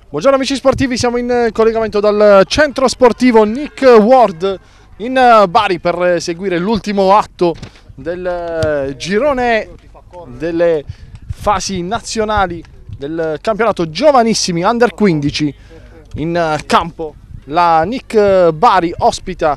Buongiorno amici sportivi, siamo in collegamento dal centro sportivo Nick Ward in Bari per seguire l'ultimo atto del girone delle fasi nazionali del campionato giovanissimi Under 15 in campo. La Nick Bari ospita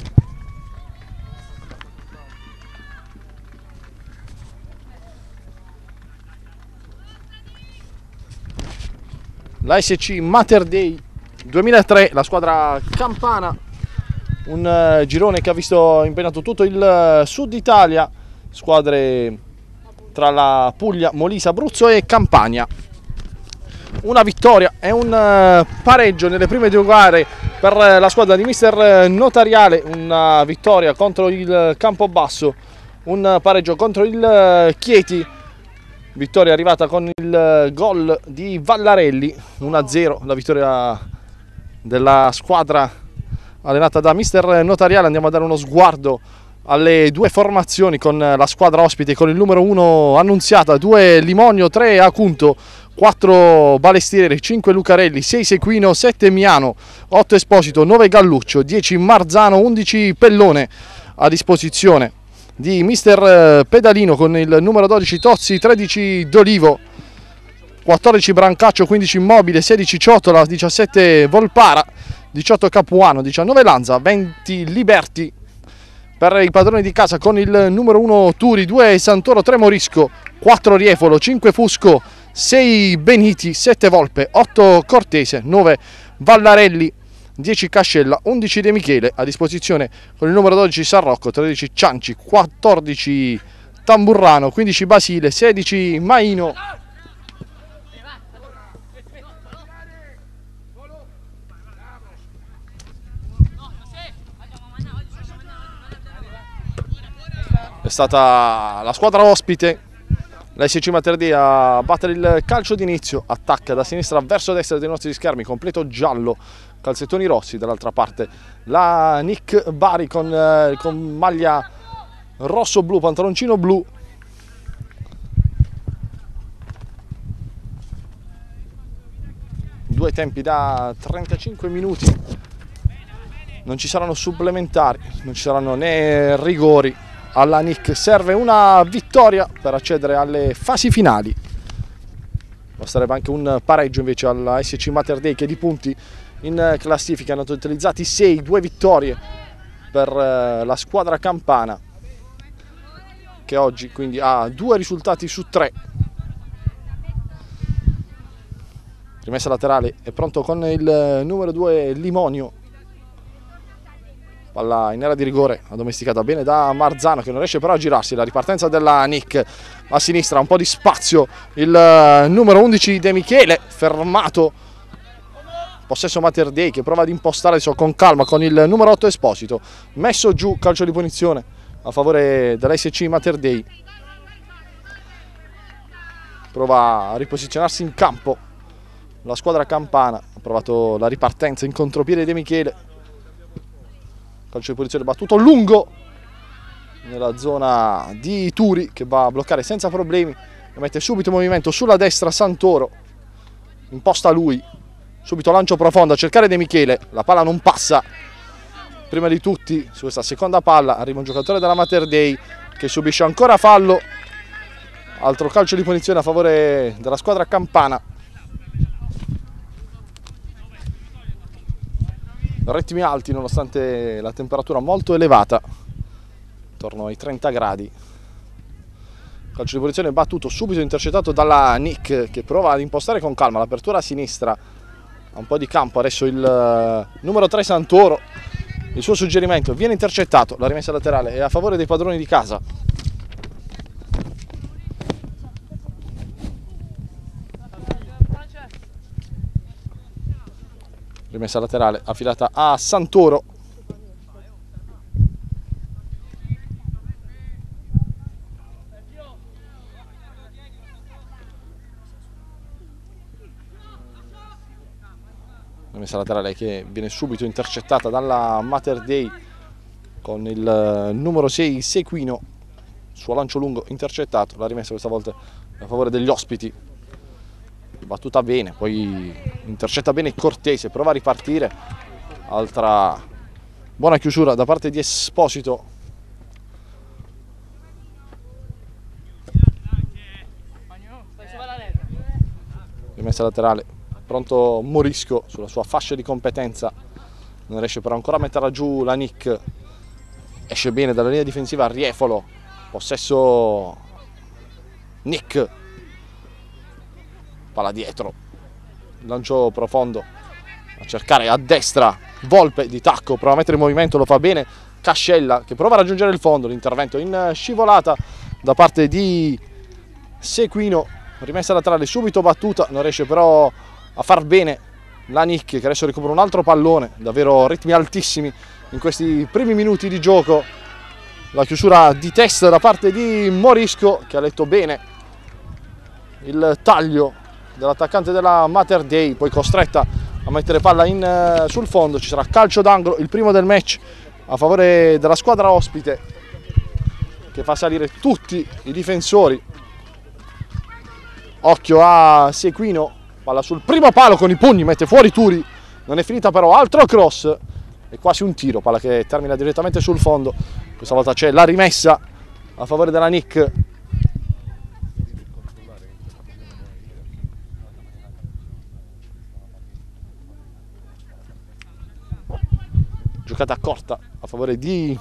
la SC Mater Dei 2003, la squadra campana, un girone che ha visto impegnato tutto il sud Italia, squadre tra la Puglia, Molise, Abruzzo e Campania. Una vittoria e un pareggio nelle prime due gare per la squadra di mister Notariale, una vittoria contro il Campobasso, un pareggio contro il Chieti. Vittoria arrivata con il gol di Vallarelli, 1-0, la vittoria della squadra allenata da mister Notariale. Andiamo a dare uno sguardo alle due formazioni con la squadra ospite, con il numero 1 Annunziata, 2 Limonio, 3 Acunto, 4 Balestieri, 5 Lucarelli, 6 Sequino, 7 Miano, 8 Esposito, 9 Galluccio, 10 Marzano, 11 Pellone. A disposizione di mister Pedalino con il numero 12 Tozzi, 13 D'Olivo, 14 Brancaccio, 15 Immobile, 16 Ciotola, 17 Volpara, 18 Capuano, 19 Lanza, 20 Liberti. Per i padroni di casa con il numero 1 Turi, 2 Santoro, 3 Morisco, 4 Riefolo, 5 Fusco, 6 Beniti, 7 Volpe, 8 Cortese, 9 Vallarelli, 10 Cascella, 11 De Michele. A disposizione con il numero 12 San Rocco, 13 Cianci, 14 Tamburrano, 15 Basile, 16 Maino. È stata la squadra ospite, la SC Mater Dei, a battere il calcio d'inizio. Attacca da sinistra verso destra dei nostri schermi, completo giallo, calzettoni rossi. Dall'altra parte la Nick Bari con maglia rosso-blu, pantaloncino blu. Due tempi da 35 minuti, non ci saranno supplementari, non ci saranno né rigori. Alla Nick serve una vittoria per accedere alle fasi finali. Basterebbe anche un pareggio invece alla SC Mater Dei, che di punti in classifica hanno totalizzati 6, 2 vittorie per la squadra campana, che oggi quindi ha 2 risultati su 3. Rimessa laterale, è pronto con il numero 2 Limonio. Palla in area di rigore, addomesticata bene da Marzano, che non riesce però a girarsi. La ripartenza della Nick a sinistra, un po' di spazio, il numero 11 De Michele, fermato. Possesso Mater Dei, che prova ad impostare adesso con calma con il numero 8 Esposito. Messo giù, calcio di punizione a favore dell'SC Mater Dei. Prova a riposizionarsi in campo la squadra campana. Ha provato la ripartenza in contropiede De Michele. Calcio di punizione battuto lungo nella zona di Turi, che va a bloccare senza problemi e mette subito in movimento sulla destra Santoro. Imposta lui, subito lancio profondo a cercare De Michele. La palla non passa. Prima di tutti su questa seconda palla arriva un giocatore della Mater Dei che subisce ancora fallo. Altro calcio di punizione a favore della squadra campana. Ritmi alti nonostante la temperatura molto elevata, intorno ai 30 gradi. Calcio di punizione battuto, subito intercettato dalla Nick, che prova ad impostare con calma l'apertura a sinistra. Ha un po' di campo adesso il numero 3 Santoro. Il suo suggerimento viene intercettato. La rimessa laterale è a favore dei padroni di casa. Rimessa laterale affidata a Santoro. Rimessa laterale che viene subito intercettata dalla Mater Dei con il numero 6 Sequino. Suo lancio lungo intercettato. La rimessa questa volta a favore degli ospiti. battuta bene, poi intercetta bene Cortese, prova a ripartire, altra buona chiusura da parte di Esposito. Rimessa laterale, pronto Morisco sulla sua fascia di competenza, non riesce però ancora a metterla giù la Nick, esce bene dalla linea difensiva Riefolo, possesso Nick, palla dietro, lancio profondo a cercare a destra Volpe di tacco, prova a mettere in movimento, lo fa bene Cascella che prova a raggiungere il fondo, l'intervento in scivolata da parte di Sequino, rimessa laterale subito battuta, non riesce però a far bene la Nick che adesso recupera un altro pallone, davvero ritmi altissimi in questi primi minuti di gioco. La chiusura di testa da parte di Morisco che ha letto bene il taglio dell'attaccante della Mater Dei, poi costretta a mettere palla sul fondo. Ci sarà calcio d'angolo, il primo del match a favore della squadra ospite che fa salire tutti i difensori. Occhio a Sequino, palla sul primo palo con i pugni, mette fuori Turi, non è finita però, altro cross e quasi un tiro, palla che termina direttamente sul fondo. Questa volta c'è la rimessa a favore della Nick. Giocata corta a favore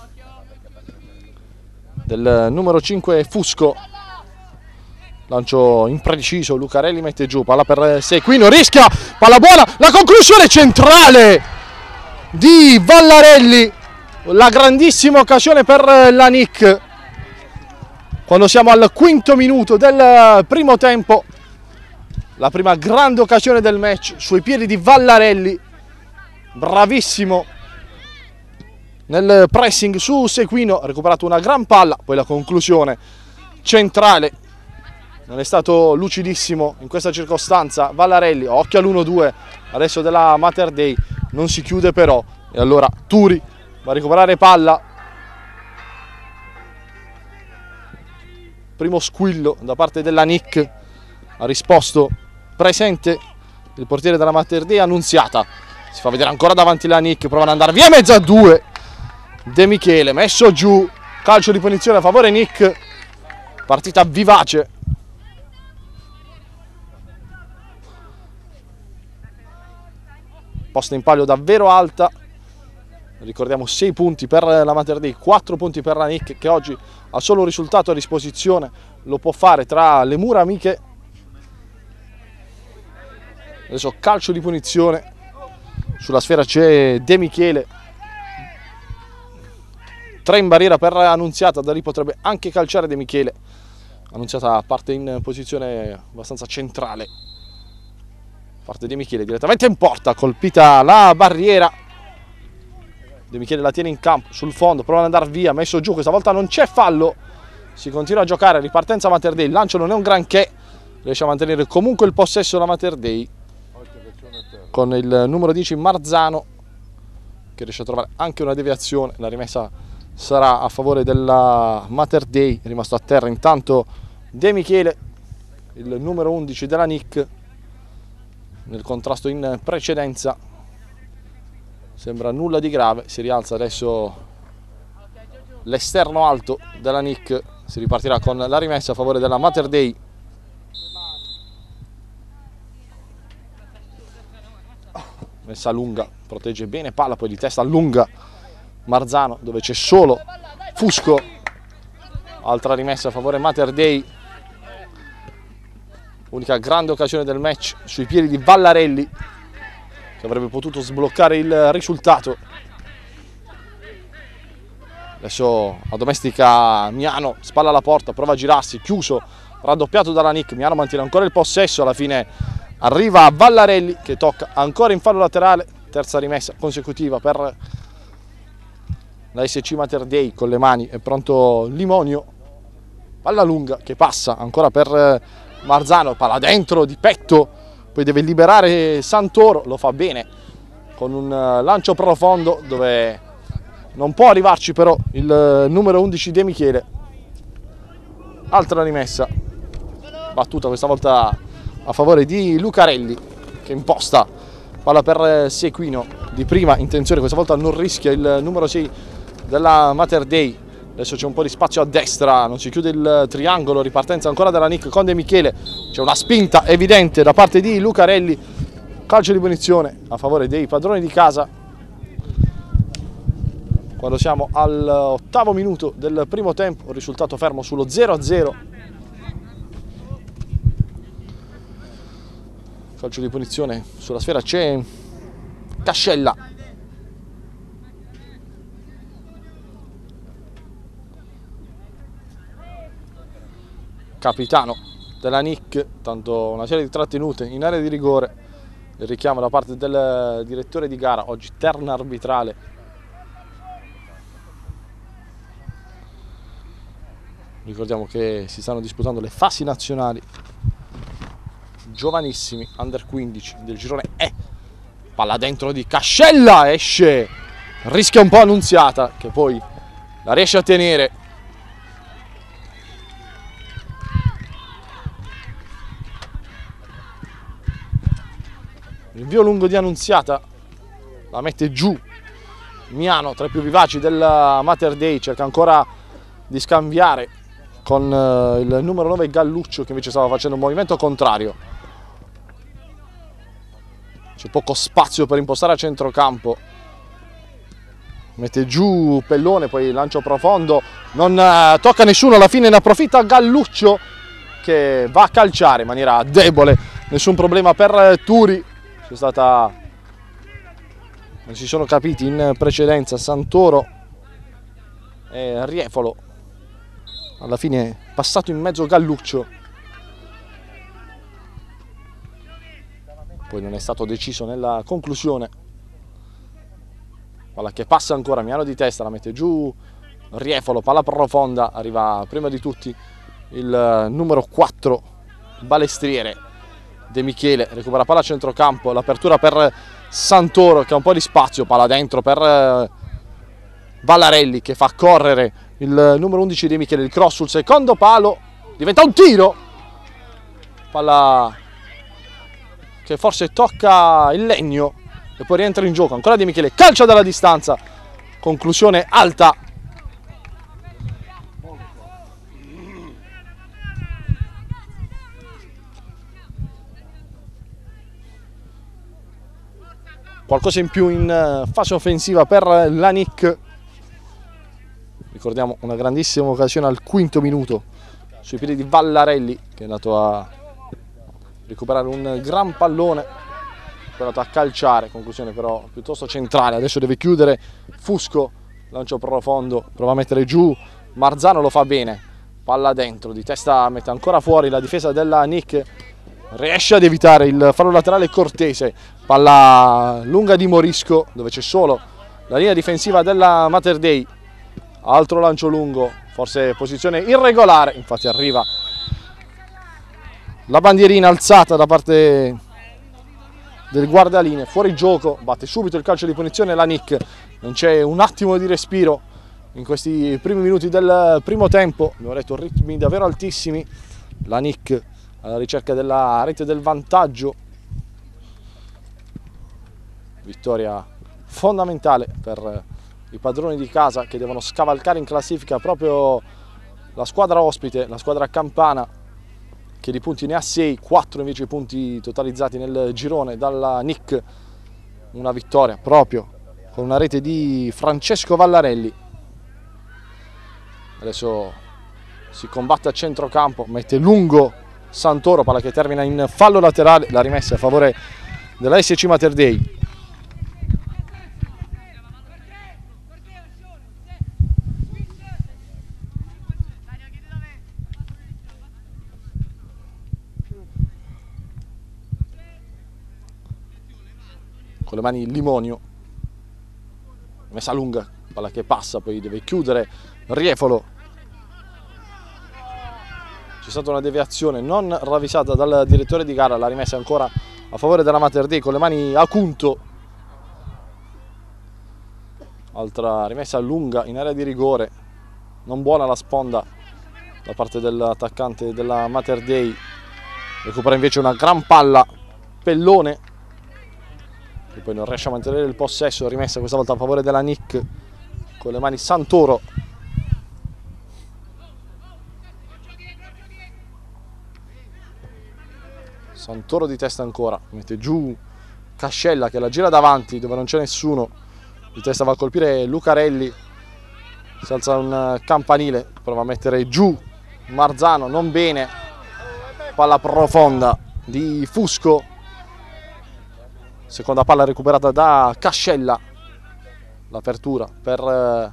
del numero 5 Fusco. Lancio impreciso, Lucarelli mette giù, palla per Sequino, rischia, palla buona, la conclusione centrale di Vallarelli, la grandissima occasione per la Nick. Quando siamo al quinto minuto del primo tempo, la prima grande occasione del match sui piedi di Vallarelli, bravissimo nel pressing su Sequino, ha recuperato una gran palla, poi la conclusione centrale. Non è stato lucidissimo in questa circostanza Vallarelli, occhio all'1-2 adesso della Mater Dei, non si chiude però e allora Turi va a recuperare palla. Primo squillo da parte della Nick, ha risposto presente il portiere della Mater Dei Annunziata, si fa vedere ancora davanti la Nick, prova ad andare via mezzo a due, De Michele messo giù, calcio di punizione a favore Nick, partita vivace. Posta in palio davvero alta, ricordiamo 6 punti per la Mater Dei, 4 punti per la Nick che oggi ha solo un risultato a disposizione, lo può fare tra le mura amiche. Adesso calcio di punizione, sulla sfera c'è De Michele, 3 in barriera per Annunziata, da lì potrebbe anche calciare De Michele. Annunziata parte in posizione abbastanza centrale, parte De Michele direttamente in porta, colpita la barriera, De Michele la tiene in campo sul fondo, prova ad andare via, messo giù, questa volta non c'è fallo, si continua a giocare, ripartenza Mater Dei, il lancio non è un granché, riesce a mantenere comunque il possesso la Mater Dei con il numero 10 Marzano che riesce a trovare anche una deviazione, la rimessa sarà a favore della Mater Dei, è rimasto a terra intanto De Michele, il numero 11 della Nick, nel contrasto in precedenza, sembra nulla di grave, si rialza adesso l'esterno alto della Nick, si ripartirà con la rimessa a favore della Mater Dei. Messa lunga, protegge bene palla, poi di testa allunga Marzano dove c'è solo Fusco, altra rimessa a favore Mater Dei, unica grande occasione del match sui piedi di Vallarelli che avrebbe potuto sbloccare il risultato. Adesso addomestica Miano, spalla alla porta, prova a girarsi, chiuso, raddoppiato dalla Nick, Miano mantiene ancora il possesso, alla fine arriva Vallarelli che tocca ancora in fallo laterale, terza rimessa consecutiva per la SC Mater Dei, con le mani è pronto Limonio, palla lunga che passa ancora per Marzano, palla dentro di petto, poi deve liberare Santoro, lo fa bene con un lancio profondo dove non può arrivarci però il numero 11 De Michele. Altra rimessa, battuta questa volta a favore di Lucarelli, che imposta palla per Sequino di prima intenzione, questa volta non rischia il numero 6 della Mater Dei. Adesso c'è un po' di spazio a destra, non si chiude il triangolo, ripartenza ancora della Nick con De Michele, c'è una spinta evidente da parte di Lucarelli, calcio di punizione a favore dei padroni di casa, quando siamo all'8° minuto del primo tempo, risultato fermo sullo 0-0. Calcio di punizione, sulla sfera c'è Cascella. Capitano della Nick, tanto una serie di trattenute in area di rigore, il richiamo da parte del direttore di gara, oggi terna arbitrale. Ricordiamo che si stanno disputando le fasi nazionali giovanissimi, under 15 del girone E. Palla dentro di Cascella, esce, rischia un po' Annunziata, che poi la riesce a tenere. Invio lungo di Annunziata, la mette giù Miano, tra i più vivaci della Mater Dei, cerca ancora di scambiare con il numero 9 Galluccio, che invece stava facendo un movimento contrario. C'è poco spazio per impostare a centrocampo, mette giù Pellone, poi lancio profondo, non tocca nessuno, alla fine ne approfitta Galluccio, che va a calciare in maniera debole, nessun problema per Turi. C'è stata, non si sono capiti in precedenza Santoro e Riefolo, alla fine passato in mezzo Galluccio, poi non è stato deciso nella conclusione. Palla che passa ancora, Miano di testa, la mette giù Riefolo, palla profonda, arriva prima di tutti il numero 4 Balestriere, De Michele, recupera palla a centrocampo, l'apertura per Santoro che ha un po' di spazio, palla dentro per Vallarelli che fa correre il numero 11 De Michele, il cross sul secondo palo, diventa un tiro, palla che forse tocca il legno e poi rientra in gioco, ancora De Michele, calcia dalla distanza, conclusione alta. Qualcosa in più in fase offensiva per la Nick. Ricordiamo una grandissima occasione al 5° minuto sui piedi di Vallarelli, che è andato a recuperare un gran pallone, è andato a calciare, conclusione però piuttosto centrale. Adesso deve chiudere Fusco, lancio profondo, prova a mettere giù Marzano, lo fa bene, palla dentro, di testa mette ancora fuori la difesa della Nick, riesce ad evitare il fallo laterale Cortese, palla lunga di Morisco dove c'è solo la linea difensiva della Mater Dei, altro lancio lungo, forse posizione irregolare, infatti arriva la bandierina alzata da parte del guardalinee, fuori gioco, batte subito il calcio di punizione la Nick, non c'è un attimo di respiro in questi primi minuti del primo tempo, abbiamo detto ritmi davvero altissimi, la Nick alla ricerca della rete del vantaggio, vittoria fondamentale per i padroni di casa che devono scavalcare in classifica proprio la squadra ospite, la squadra campana, che di punti ne ha 6, 4 invece i punti totalizzati nel girone dalla Nick. Una vittoria proprio con una rete di Francesco Vallarelli. Adesso si combatte a centrocampo, mette lungo Santoro, palla che termina in fallo laterale, la rimessa a favore della SC Mater Dei. Con le mani Limonio, messa lunga, palla che passa, poi deve chiudere Riefolo. C'è stata una deviazione non ravvisata dal direttore di gara, la rimessa ancora a favore della Mater Dei con le mani Acunto. Altra rimessa lunga in area di rigore, non buona la sponda da parte dell'attaccante della Mater Dei. recupera invece una gran palla Pellone, che poi non riesce a mantenere il possesso, rimessa questa volta a favore della Nick con le mani Santoro. Santoro di testa ancora, mette giù Cascella che la gira davanti dove non c'è nessuno, di testa va a colpire Lucarelli, si alza un campanile, prova a mettere giù Marzano, non bene, palla profonda di Fusco, seconda palla recuperata da Cascella, l'apertura per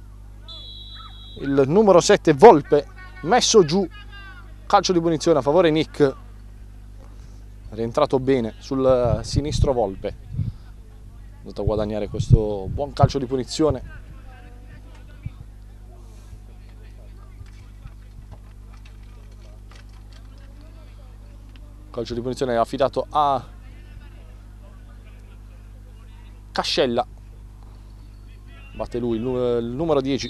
il numero 7 Volpe, messo giù, calcio di punizione a favore Nick, rientrato bene sul sinistro Volpe, è andato a guadagnare questo buon calcio di punizione. Calcio di punizione affidato a Cascella, batte lui il numero 10,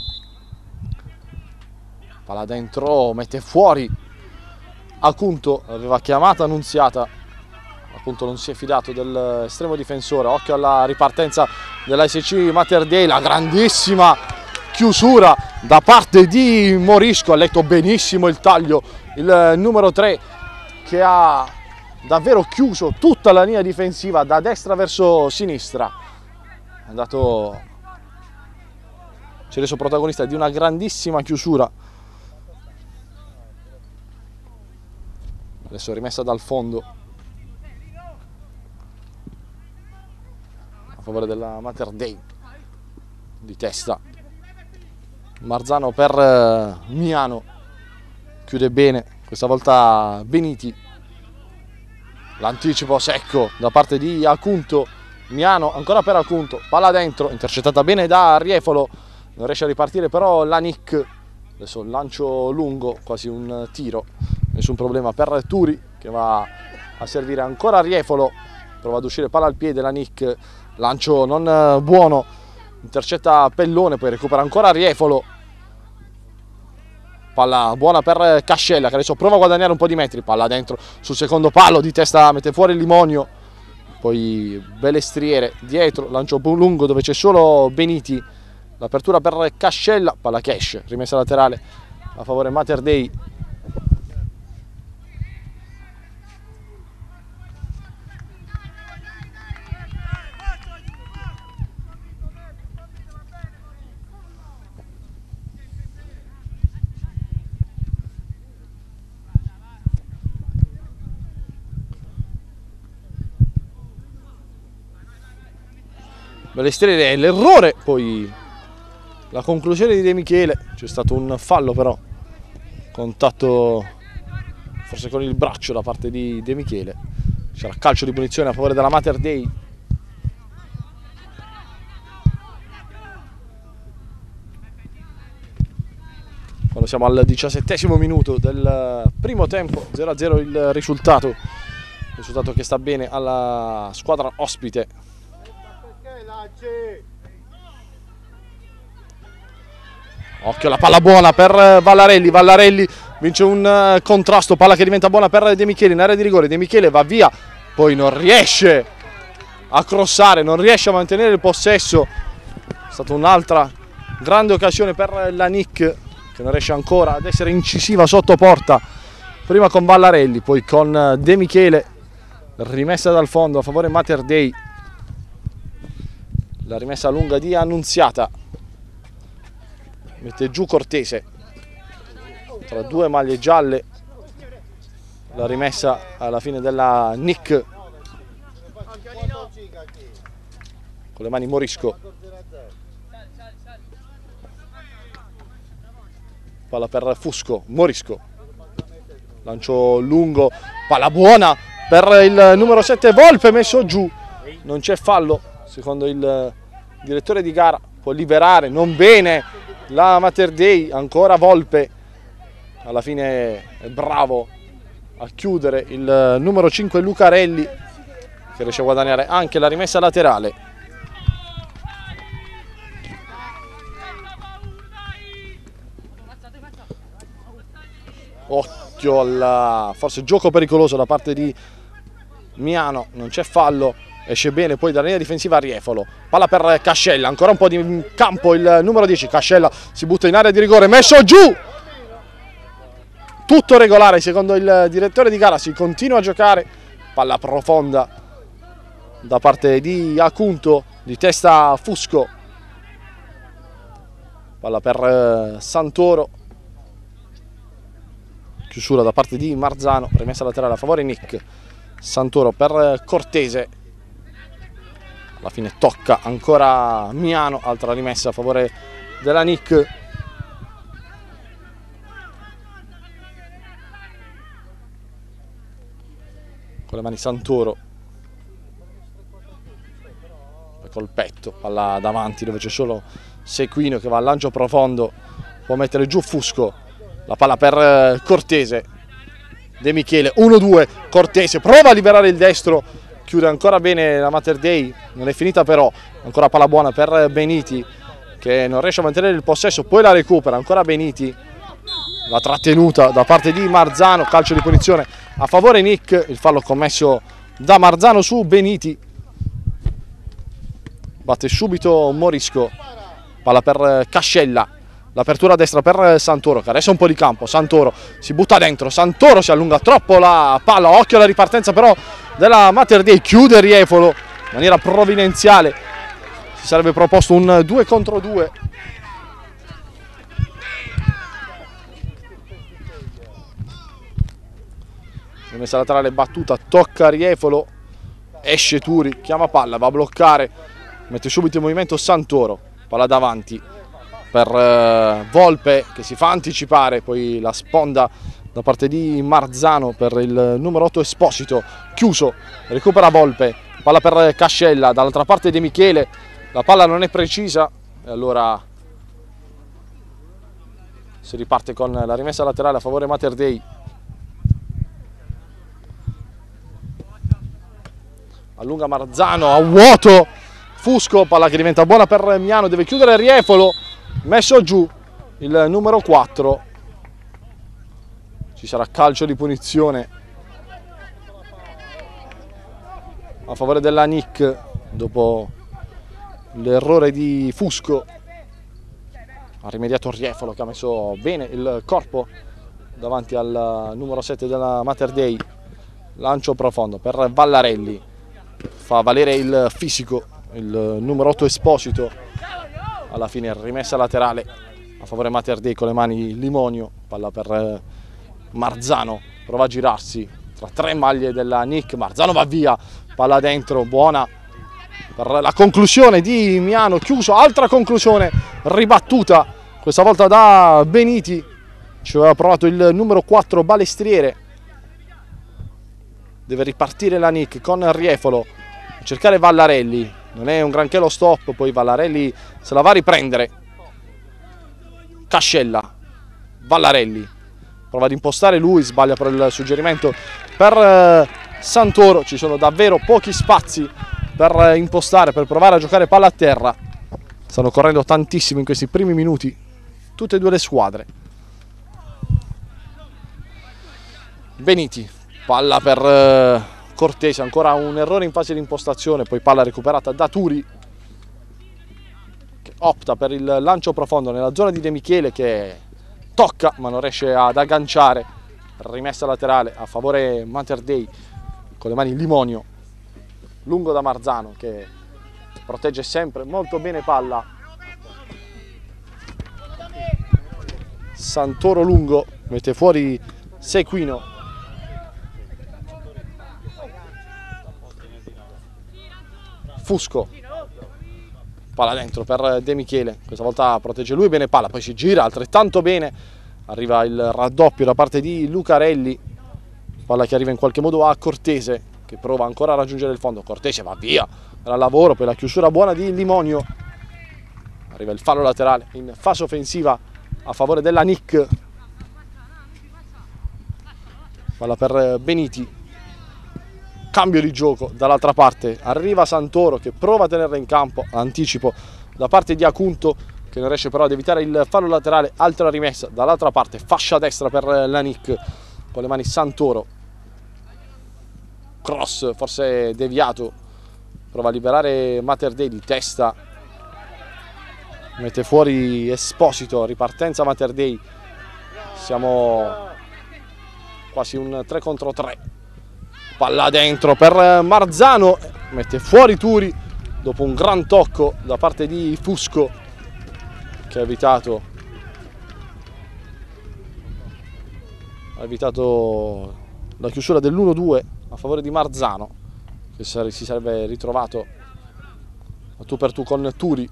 palla dentro, mette fuori Acunto, aveva chiamato Annunziata, Acunto non si è fidato dell'estremo difensore, occhio alla ripartenza dell'ASC Mater Dei, la grandissima chiusura da parte di Morisco, ha letto benissimo il taglio, il numero 3 che ha davvero chiuso tutta la linea difensiva da destra verso sinistra, è andato, si è reso protagonista di una grandissima chiusura. Adesso rimessa dal fondo a favore della Mater Dei, di testa Marzano per Miano, chiude bene questa volta Beniti, l'anticipo secco da parte di Acunto, Miano ancora per Acunto, palla dentro, intercettata bene da Riefolo, non riesce a ripartire però la Nick, adesso il lancio lungo, quasi un tiro, nessun problema per Turi che va a servire ancora Riefolo, prova ad uscire palla al piede la Nick, lancio non buono, intercetta Pellone, poi recupera ancora Riefolo, palla buona per Cascella che adesso prova a guadagnare un po' di metri, palla dentro sul secondo palo, di testa mette fuori Limonio, poi Belestriere dietro, lancio lungo dove c'è solo Beniti, l'apertura per Cascella, palla cash, rimessa laterale a favore Mater Dei. Belestriere è l'errore, poi la conclusione di De Michele, c'è stato un fallo però, contatto forse con il braccio da parte di De Michele, c'era calcio di punizione a favore della Mater Dei. Quando siamo al 17° minuto del primo tempo, 0-0 il risultato che sta bene alla squadra ospite. Occhio alla palla buona per Vallarelli, Vallarelli vince un contrasto, palla che diventa buona per De Michele in area di rigore, De Michele va via, poi non riesce a crossare, non riesce a mantenere il possesso, è stata un'altra grande occasione per la Nick che non riesce ancora ad essere incisiva sotto porta, prima con Vallarelli, poi con De Michele, rimessa dal fondo a favore Mater Dei, la rimessa lunga di Annunziata, mette giù Cortese tra due maglie gialle, la rimessa alla fine della Nick con le mani Morisco, palla per Fusco, Morisco, lancio lungo, palla buona per il numero 7 Volpe, messo giù, non c'è fallo secondo il direttore di gara, può liberare, non bene la Mater Dei, ancora Volpe, alla fine è bravo a chiudere il numero 5 Lucarelli che riesce a guadagnare anche la rimessa laterale. occhio al forse gioco pericoloso da parte di Miano, non c'è fallo, esce bene poi dalla linea difensiva Riefolo, palla per Cascella, ancora un po' di campo il numero 10, Cascella si butta in area di rigore, messo giù, tutto regolare secondo il direttore di gara, si continua a giocare, palla profonda da parte di Acunto, di testa Fusco, palla per Santoro, chiusura da parte di Marzano, rimessa laterale a favore Nick, Santoro per Cortese, alla fine tocca ancora Miano, altra rimessa a favore della Nick. Con le mani Santoro, col petto, palla davanti dove c'è solo Sequino che va al lancio profondo, può mettere giù Fusco, la palla per Cortese, De Michele, 1-2, Cortese prova a liberare il destro, chiude ancora bene la Mater Dei, non è finita però, ancora palla buona per Beniti che non riesce a mantenere il possesso, poi la recupera, ancora Beniti, la trattenuta da parte di Marzano, calcio di punizione a favore Nick, il fallo commesso da Marzano su Beniti, batte subito Morisco, palla per Cascella, l'apertura a destra per Santoro che adesso ha un po' di campo, Santoro si butta dentro, Santoro si allunga troppo la palla, occhio alla ripartenza però della Mater Dei, chiude Riefolo in maniera provvidenziale, si sarebbe proposto un 2 contro 2. Rimessa laterale battuta, tocca Riefolo, esce Turi, chiama palla, va a bloccare, mette subito in movimento Santoro, palla davanti per Volpe che si fa anticipare, poi la sponda da parte di Marzano per il numero 8 Esposito, chiuso, recupera Volpe, palla per Cascella, dall'altra parte De Michele, la palla non è precisa e allora si riparte con la rimessa laterale a favore Mater Dei. Allunga Marzano a vuoto, Fusco, palla che diventa buona per Miano, deve chiudere Riefolo, messo giù il numero 4, ci sarà calcio di punizione a favore della Nick dopo l'errore di Fusco, ha rimediato Riefolo che ha messo bene il corpo davanti al numero 7 della Mater Dei, lancio profondo per Vallarelli, fa valere il fisico il numero 8 Esposito, alla fine rimessa laterale a favore Mater Dei con le mani Limonio, palla per Marzano, prova a girarsi tra tre maglie della Nick, Marzano va via, palla dentro, buona per la conclusione di Miano, chiuso, altra conclusione ribattuta, questa volta da Beniti, ci aveva provato il numero 4 Balestriere, deve ripartire la Nick con Riefolo, cercare Vallarelli, non è un granché lo stop, poi Vallarelli se la va a riprendere, Cascella, Vallarelli, prova ad impostare lui, sbaglia per il suggerimento per Santoro, ci sono davvero pochi spazi per impostare, per provare a giocare palla a terra, stanno correndo tantissimo in questi primi minuti, tutte e due le squadre. Beniti, palla per Cortese, ancora un errore in fase di impostazione, poi palla recuperata da Turi che opta per il lancio profondo nella zona di De Michele che tocca ma non riesce ad agganciare, rimessa laterale a favore Mater Dei con le mani Limonio, lungo da Marzano che protegge sempre molto bene palla, Santoro lungo, mette fuori Sequino, Fusco, palla dentro per De Michele, questa volta protegge lui bene palla, poi si gira altrettanto bene, arriva il raddoppio da parte di Lucarelli, palla che arriva in qualche modo a Cortese che prova ancora a raggiungere il fondo, Cortese va via dal lavoro, poi la chiusura buona di Limonio, arriva il fallo laterale in fase offensiva a favore della Nick, palla per Beniti, cambio di gioco dall'altra parte, arriva Santoro che prova a tenerla in campo, anticipo da parte di Acunto che non riesce però ad evitare il fallo laterale, altra rimessa dall'altra parte, fascia destra per la Nick, con le mani Santoro, cross forse deviato, prova a liberare Mater Dei di testa, mette fuori Esposito, ripartenza Mater Dei, siamo quasi un 3 contro 3, palla dentro per Marzano, mette fuori Turi dopo un gran tocco da parte di Fusco che ha evitato la chiusura dell'1-2 a favore di Marzano, che si sarebbe ritrovato a tu per tu con Turi.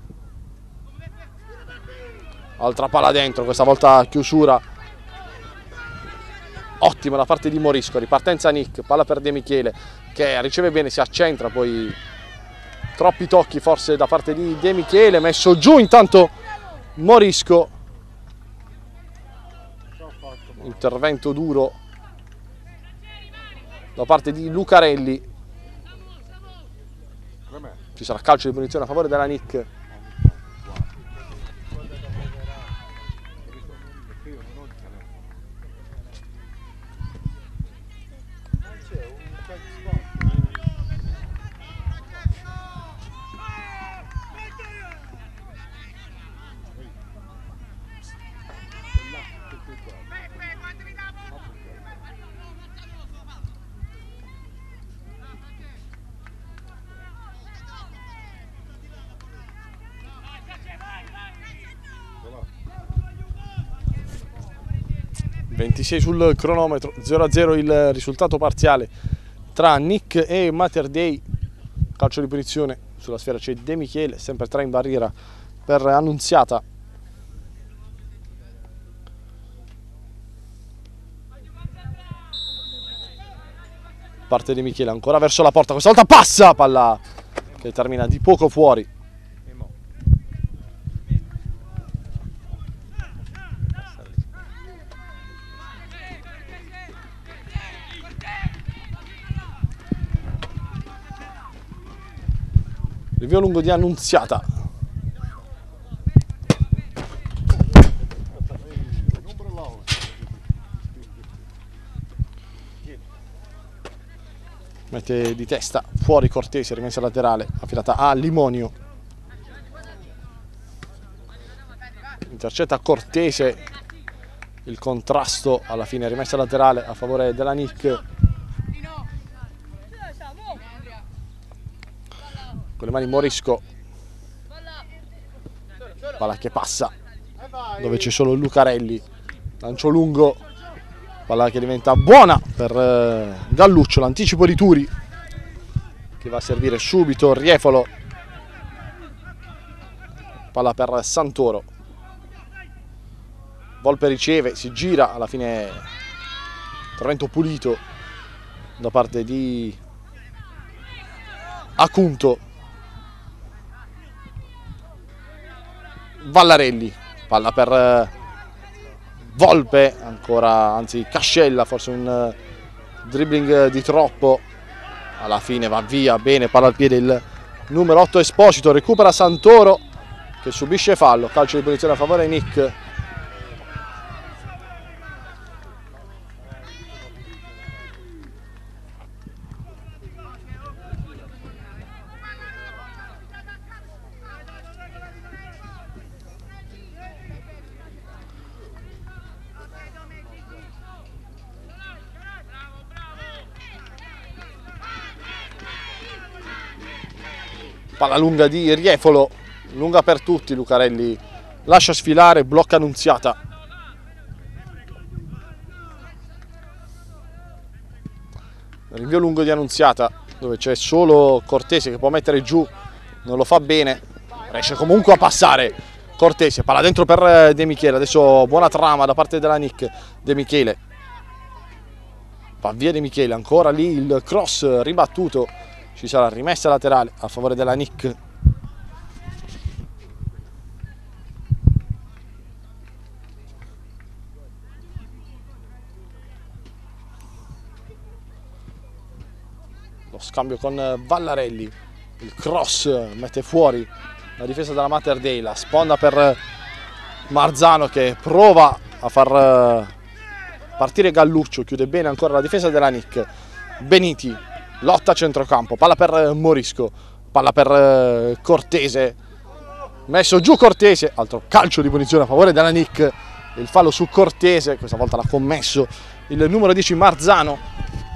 Altra palla dentro, questa volta chiusura ottima da parte di Morisco, ripartenza Nick, palla per De Michele che riceve bene, si accentra, poi troppi tocchi forse da parte di De Michele, messo giù intanto Morisco, intervento duro da parte di Lucarelli, ci sarà calcio di punizione a favore della Nick. (26 sul cronometro, 0-0 il risultato parziale tra Nick e Mater Dei). Calcio di punizione, sulla sfera c'è De Michele, sempre 3 in barriera per Annunziata. Parte De Michele ancora verso la porta, questa volta passa, palla che termina di poco fuori. Rinvio lungo di Annunziata. Mette di testa fuori Cortese, rimessa laterale affidata a Limonio. Intercetta Cortese, il contrasto alla fine, rimessa laterale a favore della Nick. Con le mani Morisco, palla che passa dove c'è solo Lucarelli, lancio lungo, palla che diventa buona per Galluccio, l'anticipo di Turi che va a servire subito Riefolo, palla per Santoro, Volpe riceve, si gira, alla fine intervento pulito da parte di Acunto. Vallarelli, palla per Volpe, ancora, anzi Cascella, forse un dribbling di troppo, alla fine va via, bene, palla al piede il numero 8 Esposito, recupera Santoro che subisce fallo, calcio di punizione a favore di Nick. Palla lunga di Riefolo, lunga per tutti, Lucarelli lascia sfilare, blocca Annunziata. Rinvio lungo di Annunziata, dove c'è solo Cortese che può mettere giù, non lo fa bene, riesce comunque a passare Cortese, palla dentro per De Michele, adesso buona trama da parte della Nick. De Michele, va via De Michele, ancora lì il cross ribattuto, ci sarà rimessa laterale a favore della Nick. Lo scambio con Vallarelli, il cross mette fuori la difesa della Mater Dei, la sponda per Marzano che prova a far partire Galluccio, chiude bene ancora la difesa della Nick. Beniti, lotta a centrocampo, palla per Morisco, palla per Cortese, messo giù Cortese, altro calcio di punizione a favore della Nick, il fallo su Cortese, questa volta l'ha commesso il numero 10 Marzano.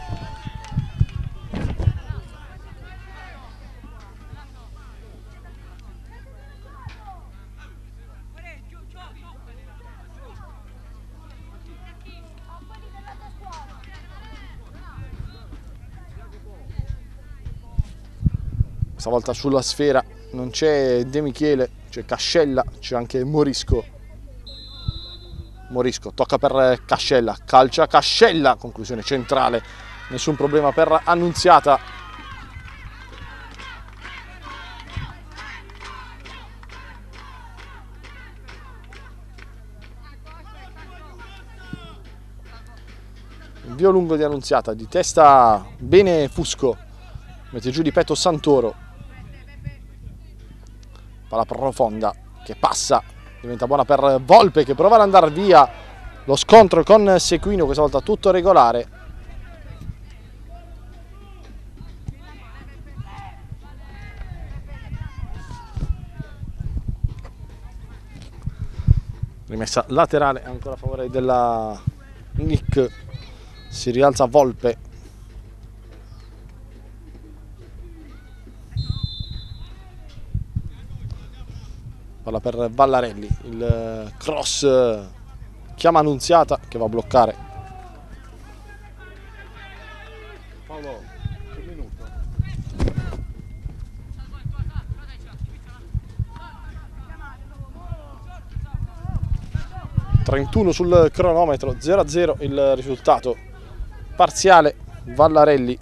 Stavolta sulla sfera non c'è De Michele, c'è Cascella, c'è anche Morisco. Morisco tocca per Cascella, calcia Cascella, conclusione centrale, nessun problema per Annunziata. Invio lungo di Annunziata, di testa bene Fusco, mette giù di petto Santoro. Palla profonda che passa, diventa buona per Volpe che prova ad andare via. Lo scontro con Sequino, questa volta tutto regolare. Rimessa laterale ancora a favore della Nick, si rialza Volpe. Palla per Vallarelli, il cross chiama Annunziata che va a bloccare. Paolo, che minuto? 31 sul cronometro, 0-0 il risultato parziale. Vallarelli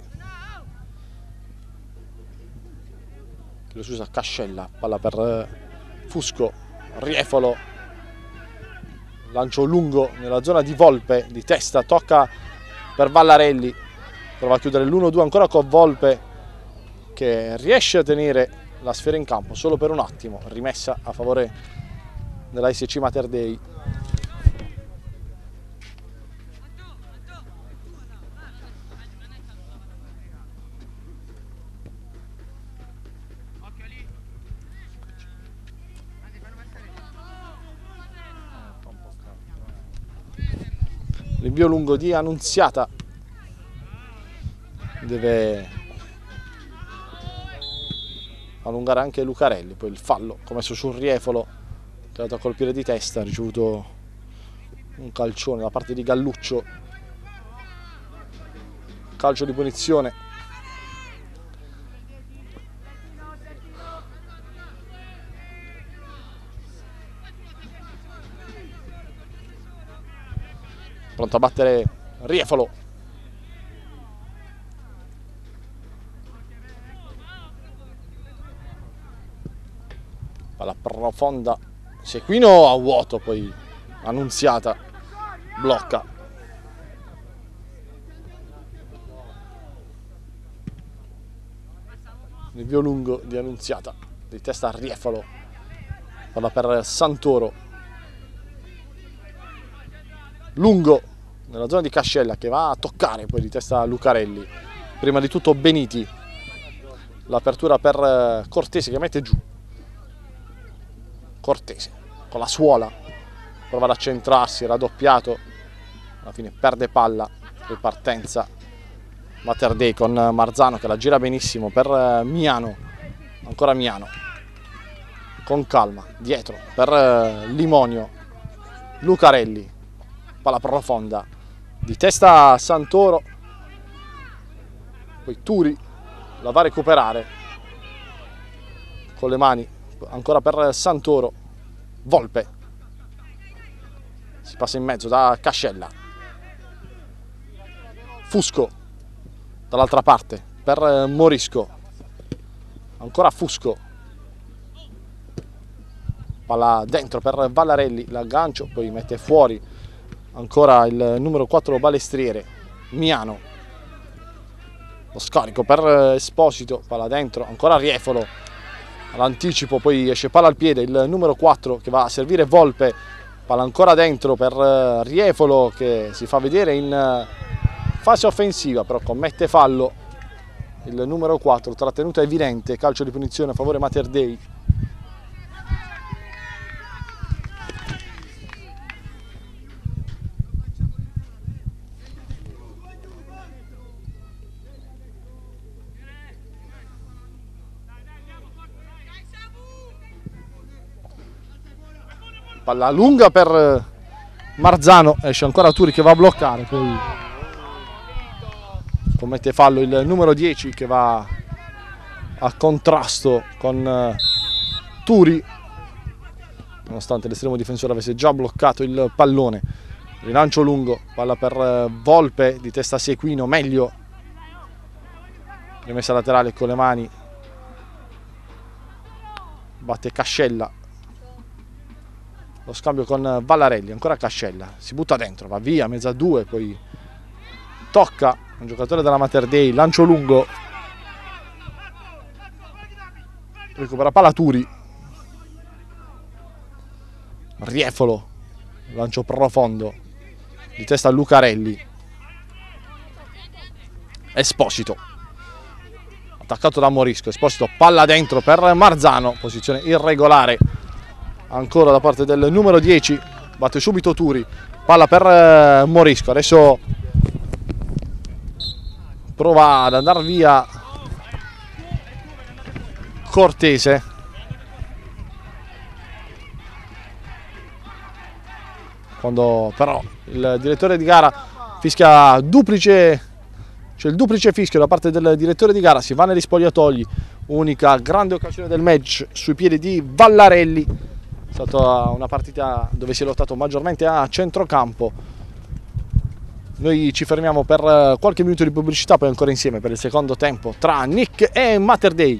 che lo usa Cascella, palla per Fusco, Riefolo, lancio lungo nella zona di Volpe, di testa, tocca per Vallarelli, prova a chiudere l'1-2 ancora con Volpe che riesce a tenere la sfera in campo solo per un attimo, rimessa a favore della SC Mater Dei. L'invio lungo di Annunziata, deve allungare anche Lucarelli, poi il fallo commesso sul Riefolo che è andato a colpire di testa, ha ricevuto un calcione da parte di Galluccio, calcio di punizione. Pronto a battere Riefolo. Palla profonda. Sequino a vuoto, poi Annunziata blocca. L'invio lungo di Annunziata, di testa a Riefolo. Palla per Santoro. Lungo nella zona di Cascella che va a toccare poi di testa Lucarelli, prima di tutto Beniti, l'apertura per Cortese che mette giù, Cortese con la suola, prova ad accentrarsi, raddoppiato, alla fine perde palla, ripartenza Mater Dei con Marzano che la gira benissimo per Miano, ancora Miano, con calma, dietro per Limonio, Lucarelli, palla profonda, di testa Santoro, poi Turi la va a recuperare con le mani, ancora per Santoro, Volpe, si passa in mezzo da Cascella, Fusco dall'altra parte per Morisco, ancora Fusco, palla dentro per Vallarelli, l'aggancio, poi mette fuori ancora il numero 4 Balestriere, Miano, lo scarico per Esposito, palla dentro, ancora Riefolo, all'anticipo, poi esce palla al piede, il numero 4 che va a servire Volpe, Palla ancora dentro per Riefolo, che si fa vedere in fase offensiva, però commette fallo il numero 4, trattenuta evidente, calcio di punizione a favore Mater Dei. Palla lunga per Marzano, esce ancora Turi che va a bloccare, poi commette fallo il numero 10 che va a contrasto con Turi, nonostante l'estremo difensore avesse già bloccato il pallone. Rilancio lungo, palla per Volpe, di testa Sequino, meglio, rimessa laterale con le mani, batte Cascella. Lo scambio con Vallarelli, ancora Cascella, si butta dentro, va via, mezza a due, poi tocca un giocatore della Mater Dei, lancio lungo, recupera palla Turi, Riefolo, lancio profondo, di testa Lucarelli, Esposito, attaccato da Morisco, Esposito, palla dentro per Marzano, posizione irregolare ancora da parte del numero 10, batte subito Turi, palla per Morisco, adesso prova ad andare via Cortese, quando però il direttore di gara fischia duplice, c'è il duplice fischio da parte del direttore di gara, si va negli spogliatoi, unica grande occasione del match sui piedi di Vallarelli. È stata una partita dove si è lottato maggiormente a centrocampo. Noi ci fermiamo per qualche minuto di pubblicità, poi ancora insieme per il secondo tempo tra Nick e Mater Dei.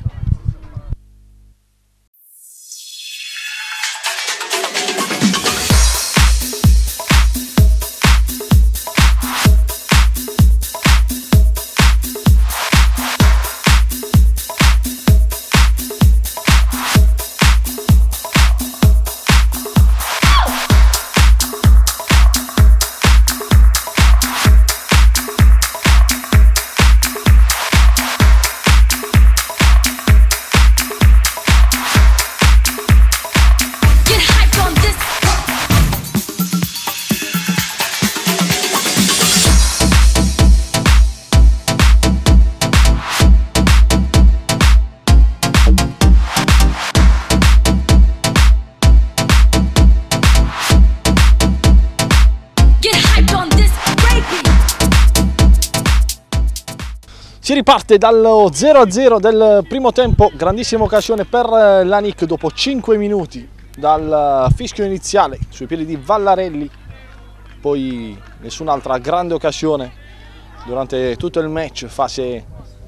Si riparte dallo 0-0 del primo tempo, grandissima occasione per la Nick dopo 5 minuti dal fischio iniziale sui piedi di Vallarelli, poi nessun'altra grande occasione durante tutto il match, fase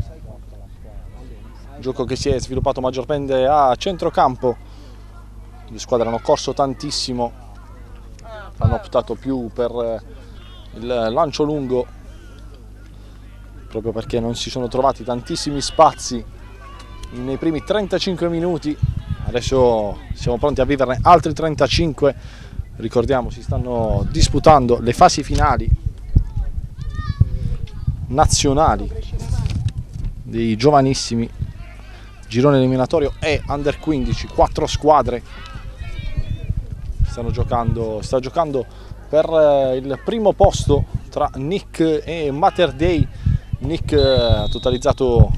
gioco che si è sviluppato maggiormente a centrocampo. Le squadre hanno corso tantissimo, hanno optato più per il lancio lungo, proprio perché non si sono trovati tantissimi spazi nei primi 35 minuti. Adesso siamo pronti a viverne altri 35. Ricordiamo, si stanno disputando le fasi finali nazionali dei giovanissimi, girone eliminatorio e under 15, 4 squadre sta giocando per il primo posto tra Nick e Mater Dei. Nick ha totalizzato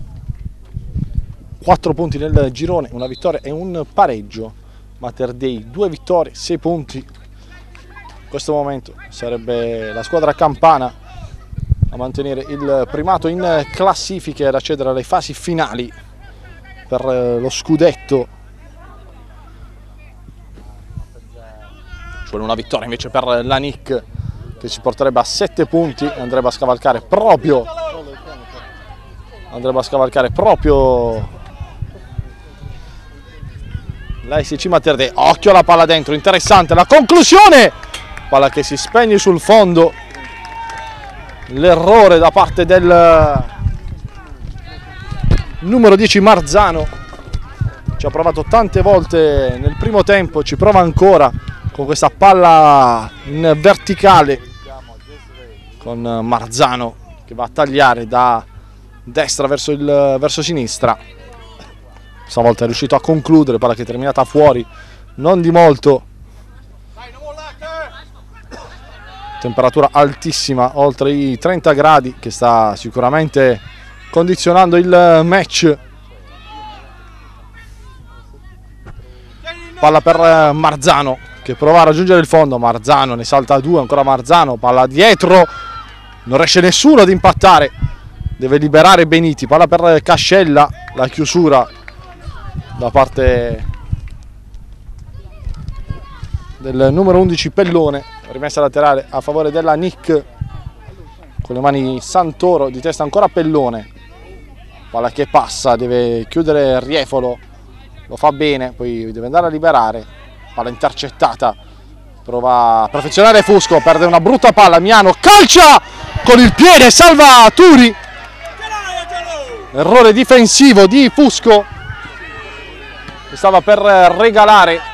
4 punti nel girone, una vittoria e un pareggio. Mater Dei 2 vittorie, 6 punti. In questo momento sarebbe la squadra campana a mantenere il primato in classifiche e ad accedere alle fasi finali per lo scudetto. Ci vuole una vittoria invece per la Nick, che ci porterebbe a 7 punti e andrebbe a scavalcare proprio la SC Mater Dei. Occhio alla palla dentro, interessante la conclusione, palla che si spegne sul fondo, l'errore da parte del numero 10 Marzano. Ci ha provato tante volte nel primo tempo, ci prova ancora, con questa palla in verticale, con Marzano che va a tagliare da destra verso sinistra. Stavolta è riuscito a concludere, palla che è terminata fuori, non di molto. Temperatura altissima, oltre i 30 gradi, che sta sicuramente condizionando il match. Palla per Marzano che prova a raggiungere il fondo. Marzano ne salta due, ancora Marzano, palla dietro, non riesce nessuno ad impattare, deve liberare Beniti. Palla per Cascella, la chiusura da parte del numero 11 Pellone, rimessa laterale a favore della Nick, con le mani Santoro, di testa ancora Pellone, palla che passa, deve chiudere Riefolo, lo fa bene, poi deve andare a liberare, palla intercettata, prova a perfezionare Fusco, perde una brutta palla, Miano calcia con il piede, salva Turi, errore difensivo di Fusco che stava per regalare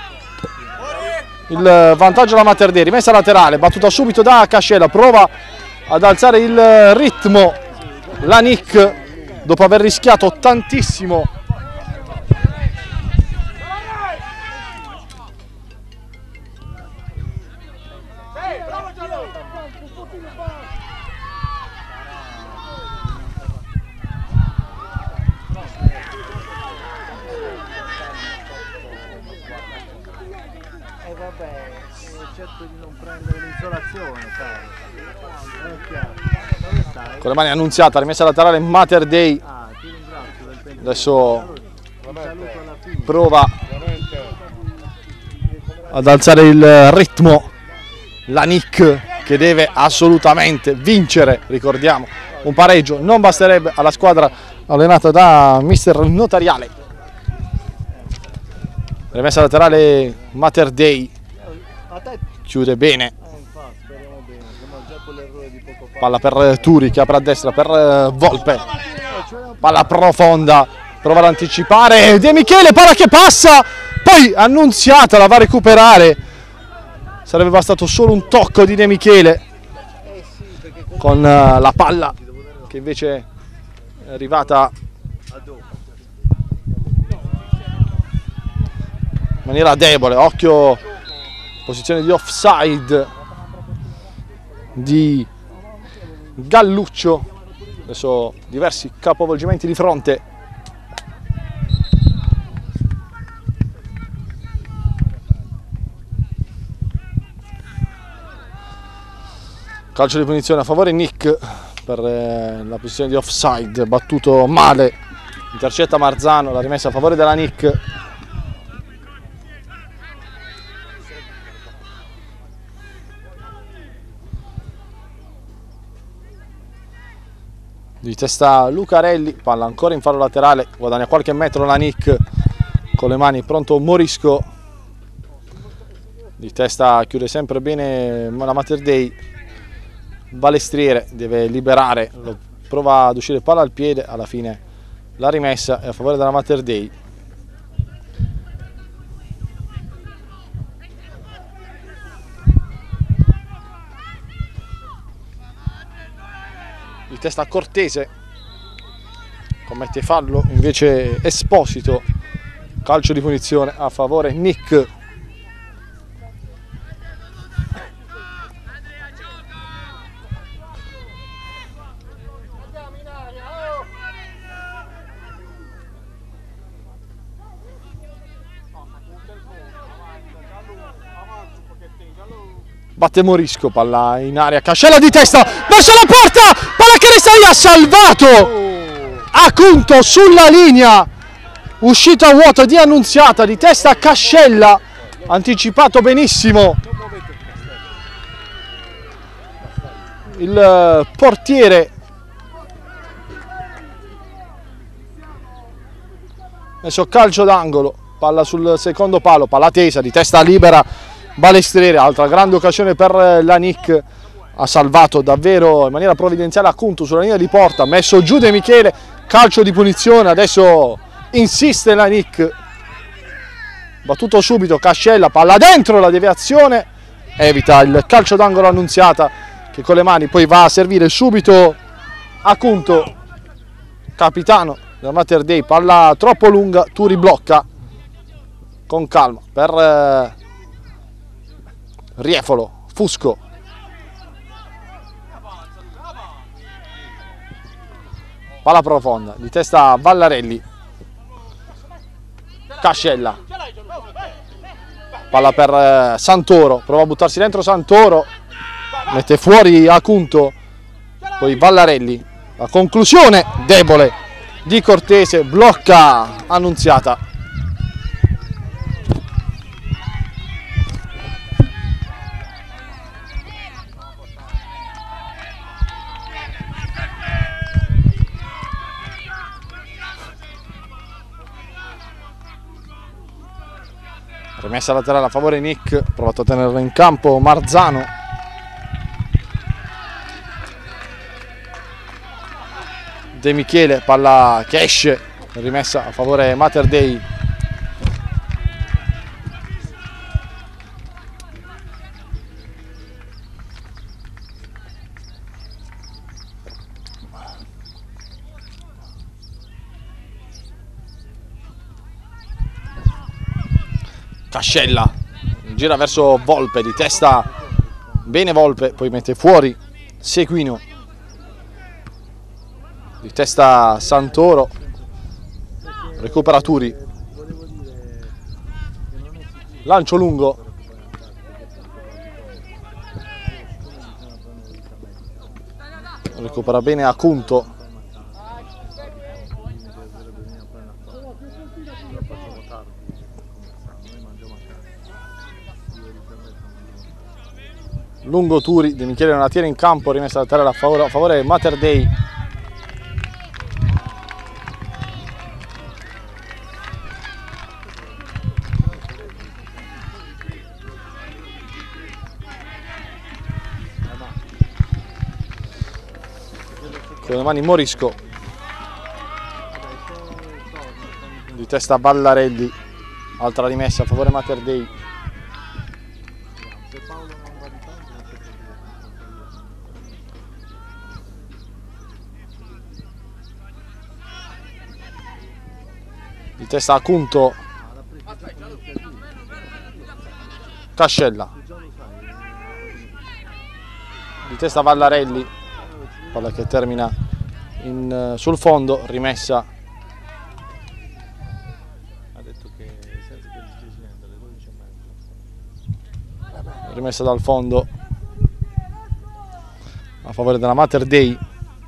il vantaggio alla Mater Dei. Rimessa laterale, battuta subito da Cascella, prova ad alzare il ritmo la Nick dopo aver rischiato tantissimo. Con le mani Annunziata, rimessa laterale Mater Dei. Adesso prova ad alzare il ritmo la Nick, che deve assolutamente vincere, ricordiamo, un pareggio non basterebbe alla squadra allenata da mister Notariale. Rimessa laterale Mater Dei, chiude bene, palla per Turi che apre a destra per Volpe, palla profonda, prova ad anticipare De Michele, palla che passa, poi Annunziata la va a recuperare, sarebbe bastato solo un tocco di De Michele con la palla che invece è arrivata in maniera debole. Occhio, posizione di offside di Galluccio, adesso diversi capovolgimenti di fronte. Calcio di punizione a favore Nick per la posizione di offside, battuto male, intercetta Marzano, la rimessa a favore della Nick. Di testa Lucarelli, palla ancora in fallo laterale, guadagna qualche metro la Nick, con le mani pronto Morisco, di testa chiude sempre bene la Mater Dei. Balestriere deve liberare, prova ad uscire palla al piede, alla fine la rimessa è a favore della Mater Dei. Di testa Cortese, commette fallo invece Esposito, calcio di punizione a favore Nick. Batte Morisco, palla in aria, Cascella di testa verso la porta, palla che resta lì, ha salvato Acunto sulla linea, uscita vuota di Annunziata, di testa Cascella, anticipato benissimo il portiere. Messo calcio d'angolo, palla sul secondo palo, palla tesa, di testa libera Balestriere, altra grande occasione per la Nick, ha salvato davvero in maniera provvidenziale Acunto sulla linea di porta, messo giù De Michele, calcio di punizione, adesso insiste la Nick, battuto subito Cascella, palla dentro, la deviazione, evita il calcio d'angolo Annunziata, che con le mani poi va a servire subito Acunto, capitano della Mater Dei. Palla troppo lunga, Turi blocca con calma per Riefolo, Fusco, palla profonda, di testa Vallarelli, Cascella, palla per Santoro, prova a buttarsi dentro Santoro, mette fuori Acunto, poi Vallarelli, la conclusione debole di Cortese, blocca Annunziata. Rimessa laterale a favore Nick, provato a tenerla in campo Marzano. De Michele, palla che esce, rimessa a favore Mater Dei. Cascella gira verso Volpe, di testa bene Volpe, poi mette fuori Seguino, di testa Santoro, recupera Turi, lancio lungo, recupera bene Acunto, lungo Turi, De Michele non la tira in campo, rimessa laterale a favore Mater Dei. Con le mani Morisco, di testa Vallarelli, altra rimessa a favore Mater Dei. Di testa Acunto, Cascella, di testa Vallarelli, palla che termina sul fondo, rimessa. Ha detto che senza che niente, alle 12:30. Rimessa dal fondo a favore della Mater Dei.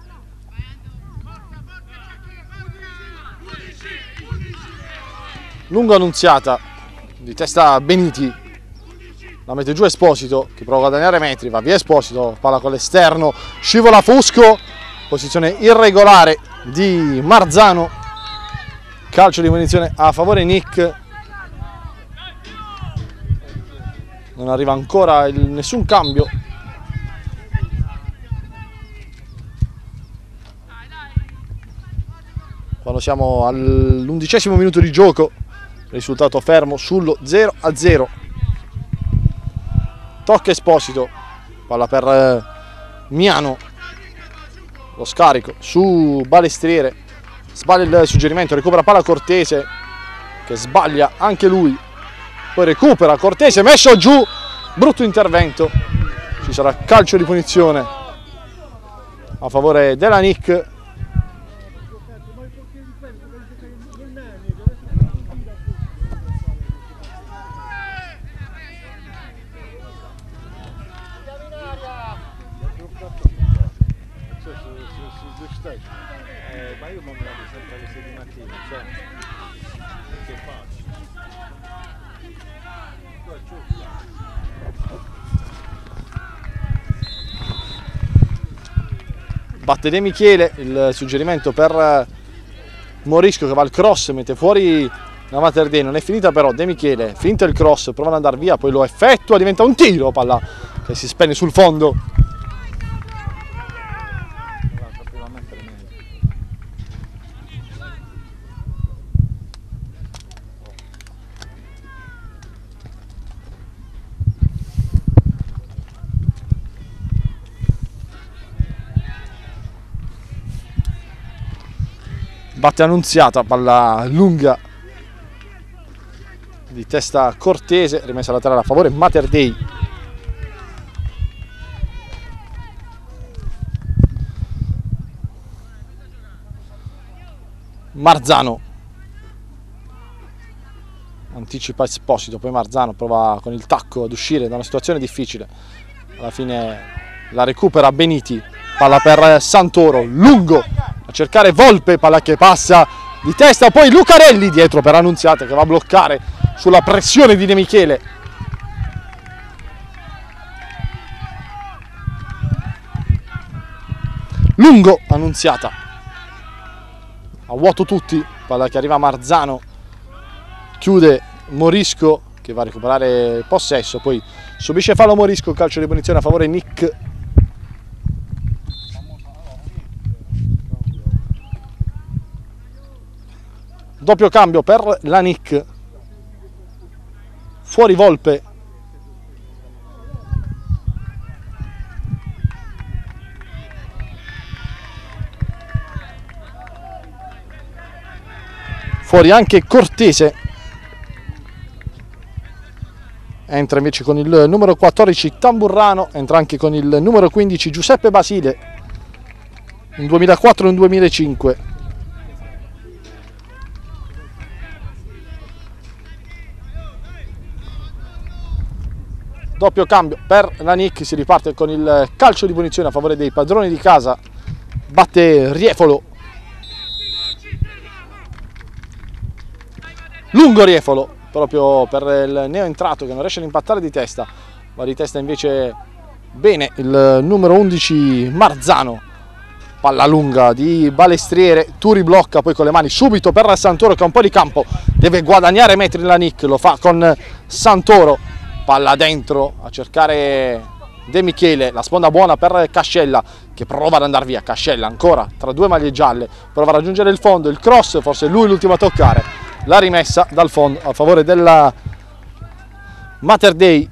Lungo Annunziata, di testa Beniti, la mette giù Esposito, che prova a guadagnare metri, va via Esposito, palla con l'esterno, scivola Fusco, posizione irregolare di Marzano, calcio di punizione a favore Nick. Non arriva ancora nessun cambio. Quando siamo all'11° minuto di gioco, risultato fermo sullo 0-0. Tocca Esposito, palla per Miano, lo scarico su Balestriere, sbaglia il suggerimento, recupera palla Cortese, che sbaglia anche lui, poi recupera Cortese, messo giù, brutto intervento, ci sarà calcio di punizione a favore della Nick. Ma io mi vado sempre alle 6 di mattina, cioè, che faccio? Batte De Michele, il suggerimento per Morisco che va al cross, mette fuori la Mater Dei, non è finita però, De Michele finta il cross, prova ad andare via, poi lo effettua, diventa un tiro, palla che si spenne sul fondo. batte Annunziata, palla lunga di testa Cortese, rimessa laterale a favore Mater Dei. Marzano anticipa Esposito, poi Marzano prova con il tacco ad uscire da una situazione difficile, alla fine la recupera Beniti, palla per Santoro, lungo a cercare Volpe, palla che passa di testa, poi Lucarelli dietro per Annunziata che va a bloccare sulla pressione di De Michele. Lungo Annunziata, a vuoto tutti, palla che arriva a Marzano, chiude Morisco che va a recuperare il possesso, poi subisce fallo Morisco, calcio di punizione a favore Nick. Doppio cambio per la Nick, fuori Volpe, fuori anche Cortese, entra invece con il numero 14 Tamburrano, entra anche con il numero 15 Giuseppe Basile, un 2004 e un 2005. Doppio cambio per la Nick, si riparte con il calcio di punizione a favore dei padroni di casa, batte Riefolo, lungo Riefolo proprio per il neoentrato che non riesce ad impattare di testa, va di testa invece bene il numero 11 Marzano, palla lunga di Balestriere, Turi blocca poi con le mani subito per Santoro che ha un po' di campo, deve guadagnare metri la Nick, lo fa con Santoro, palla dentro a cercare De Michele, la sponda buona per Cascella che prova ad andare via, Cascella ancora tra due maglie gialle, prova a raggiungere il fondo, il cross, forse lui l'ultimo a toccare, la rimessa dal fondo a favore della Mater Dei.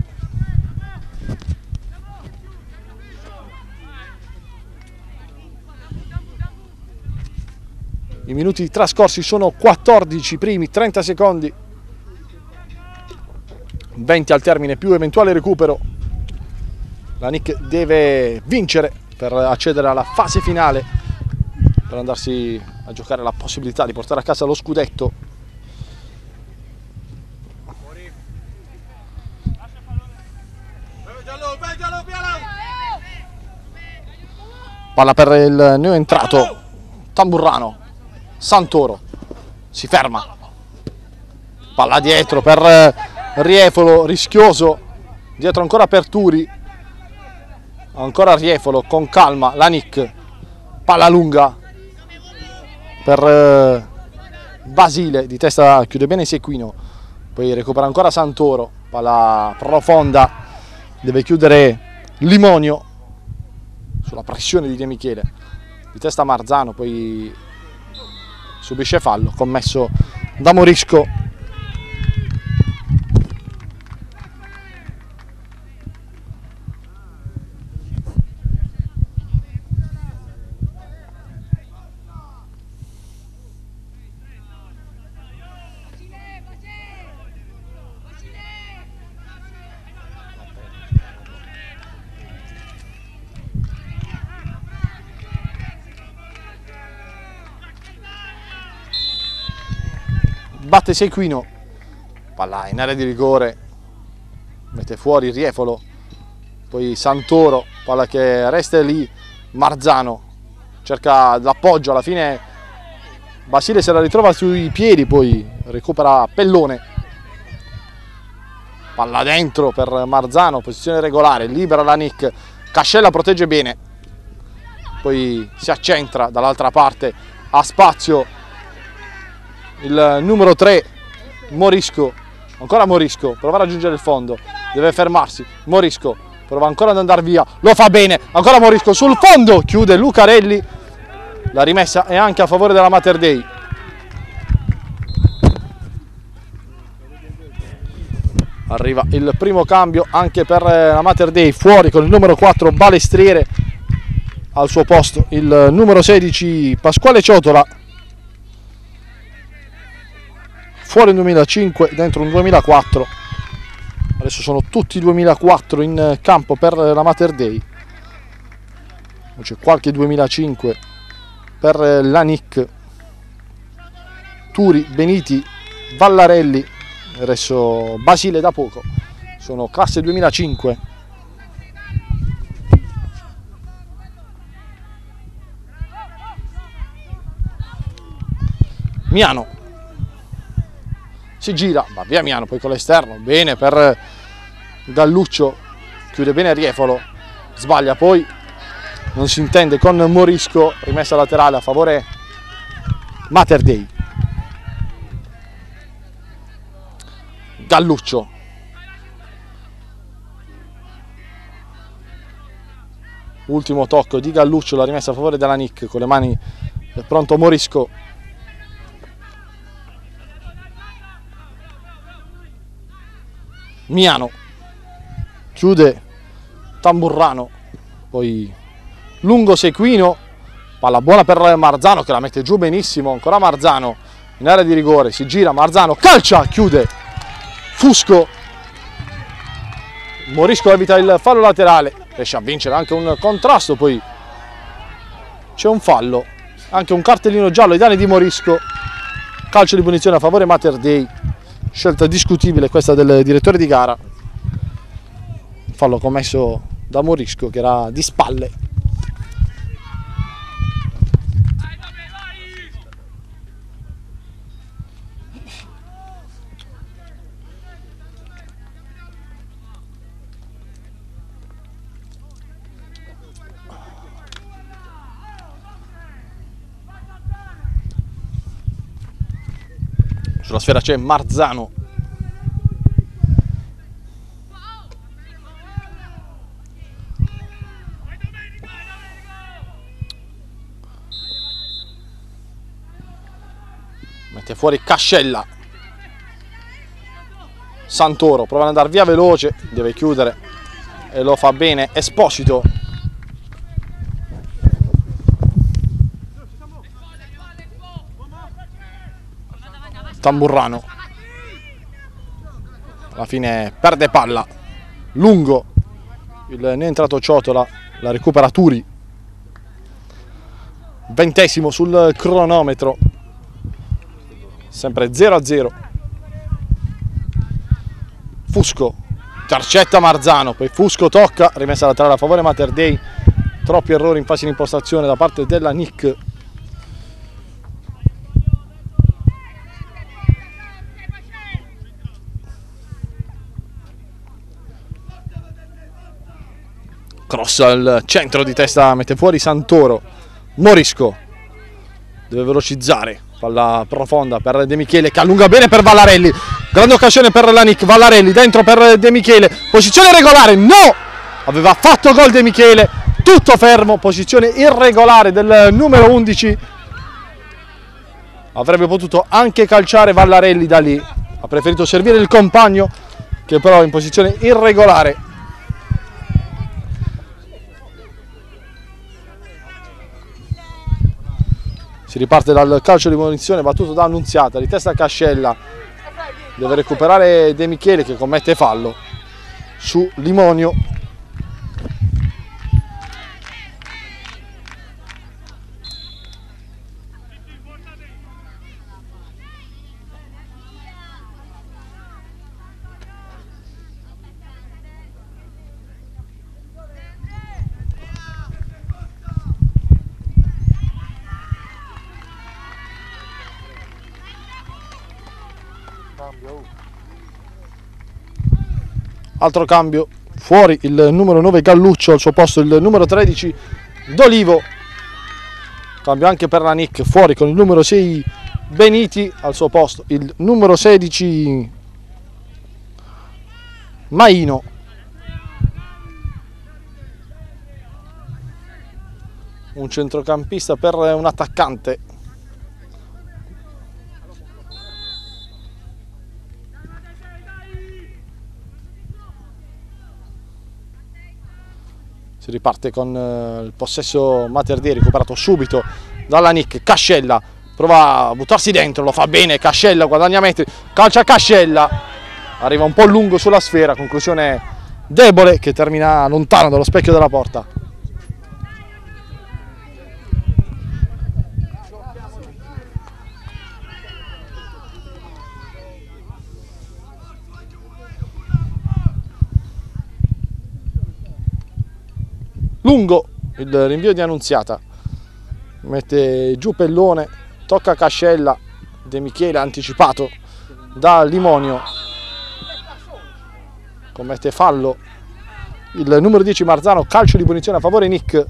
I minuti trascorsi sono 14, primi 30 secondi, 20 al termine più eventuale recupero. La Nick deve vincere per accedere alla fase finale, per andarsi a giocare la possibilità di portare a casa lo scudetto. Palla per il neoentrato Tamburrano, Santoro si ferma, palla dietro per Riefolo, rischioso, dietro ancora per Turi, ancora Riefolo con calma, la Nick, palla lunga per Basile, di testa chiude bene Sequino, poi recupera ancora Santoro, palla profonda, deve chiudere Limonio sulla pressione di De Michele, di testa Marzano, poi subisce fallo commesso da Morisco. Batte Sequino, palla in area di rigore, mette fuori Riefolo, poi Santoro, palla che resta lì, Marzano cerca l'appoggio, alla fine Basile se la ritrova sui piedi, poi recupera Pellone, palla dentro per Marzano, posizione regolare, libera la Nick, Cascella protegge bene, poi si accentra dall'altra parte, ha spazio il numero 3 Morisco, ancora Morisco, prova a raggiungere il fondo, deve fermarsi, Morisco prova ancora ad andare via, lo fa bene, ancora Morisco sul fondo, chiude Lucarelli, la rimessa è anche a favore della Mater Dei. Arriva il primo cambio anche per la Mater Dei, fuori con il numero 4 Balestriere, al suo posto il numero 16 Pasquale Ciotola. fuori un 2005, dentro un 2004. Adesso sono tutti 2004 in campo per la Mater Dei. C'è qualche 2005 per la NIC. Turi, Beniti, Vallarelli, adesso Basile da poco. Sono classe 2005. Miano si gira, va via Miano, poi con l'esterno, bene per Galluccio, chiude bene Riefolo, sbaglia poi, non si intende con Morisco, rimessa laterale a favore Mater Dei. Galluccio, ultimo tocco di Galluccio, la rimessa a favore della NIC, con le mani pronto Morisco. Miano chiude Tamburrano, poi lungo Sequino, palla buona per Marzano che la mette giù benissimo, ancora Marzano in area di rigore, si gira Marzano, calcia, chiude Fusco, Morisco evita il fallo laterale, riesce a vincere anche un contrasto, poi c'è un fallo, anche un cartellino giallo ai danni di Morisco, calcio di punizione a favore Mater Dei. Scelta discutibile questa del direttore di gara, fallo commesso da Morisco che era di spalle. Sulla sfera c'è Marzano. Mette fuori Cascella. Santoro prova ad andare via veloce, deve chiudere e lo fa bene Esposito. Tamburrano alla fine perde palla, lungo, il ne è entrato Ciotola, la recupera Turi. 20° sul cronometro, sempre 0-0. Fusco intercetta Marzano, poi Fusco tocca, rimessa laterale a favore Mater Dei. Troppi errori in fase di impostazione da parte della NIC. Cross al centro di testa, mette fuori Santoro. Morisco deve velocizzare, palla profonda per De Michele che allunga bene per Vallarelli, grande occasione per la NIC. Vallarelli dentro per De Michele, posizione regolare, no! Aveva fatto gol De Michele, tutto fermo, posizione irregolare del numero 11. Avrebbe potuto anche calciare Vallarelli da lì, ha preferito servire il compagno che però è in posizione irregolare. Si riparte dal calcio di punizione battuto da Annunziata, di testa Cascella, deve recuperare De Michele che commette fallo su Limonio. Altro cambio, fuori il numero 9 Galluccio, al suo posto il numero 13 D'Olivo. Cambio anche per la NIC, fuori con il numero 6 Beniti, al suo posto il numero 16 Maino. Un centrocampista per un attaccante. Si riparte con il possesso Mater Dei, recuperato subito dalla NIC. Cascella prova a buttarsi dentro, lo fa bene Cascella, guadagna metri, calcia Cascella, arriva un po' lungo sulla sfera, conclusione debole che termina lontano dallo specchio della porta. Lungo il rinvio di Annunziata, mette giù Pellone, tocca Cascella, De Michele anticipato da Limonio, commette fallo il numero 10 Marzano, calcio di punizione a favore Nick.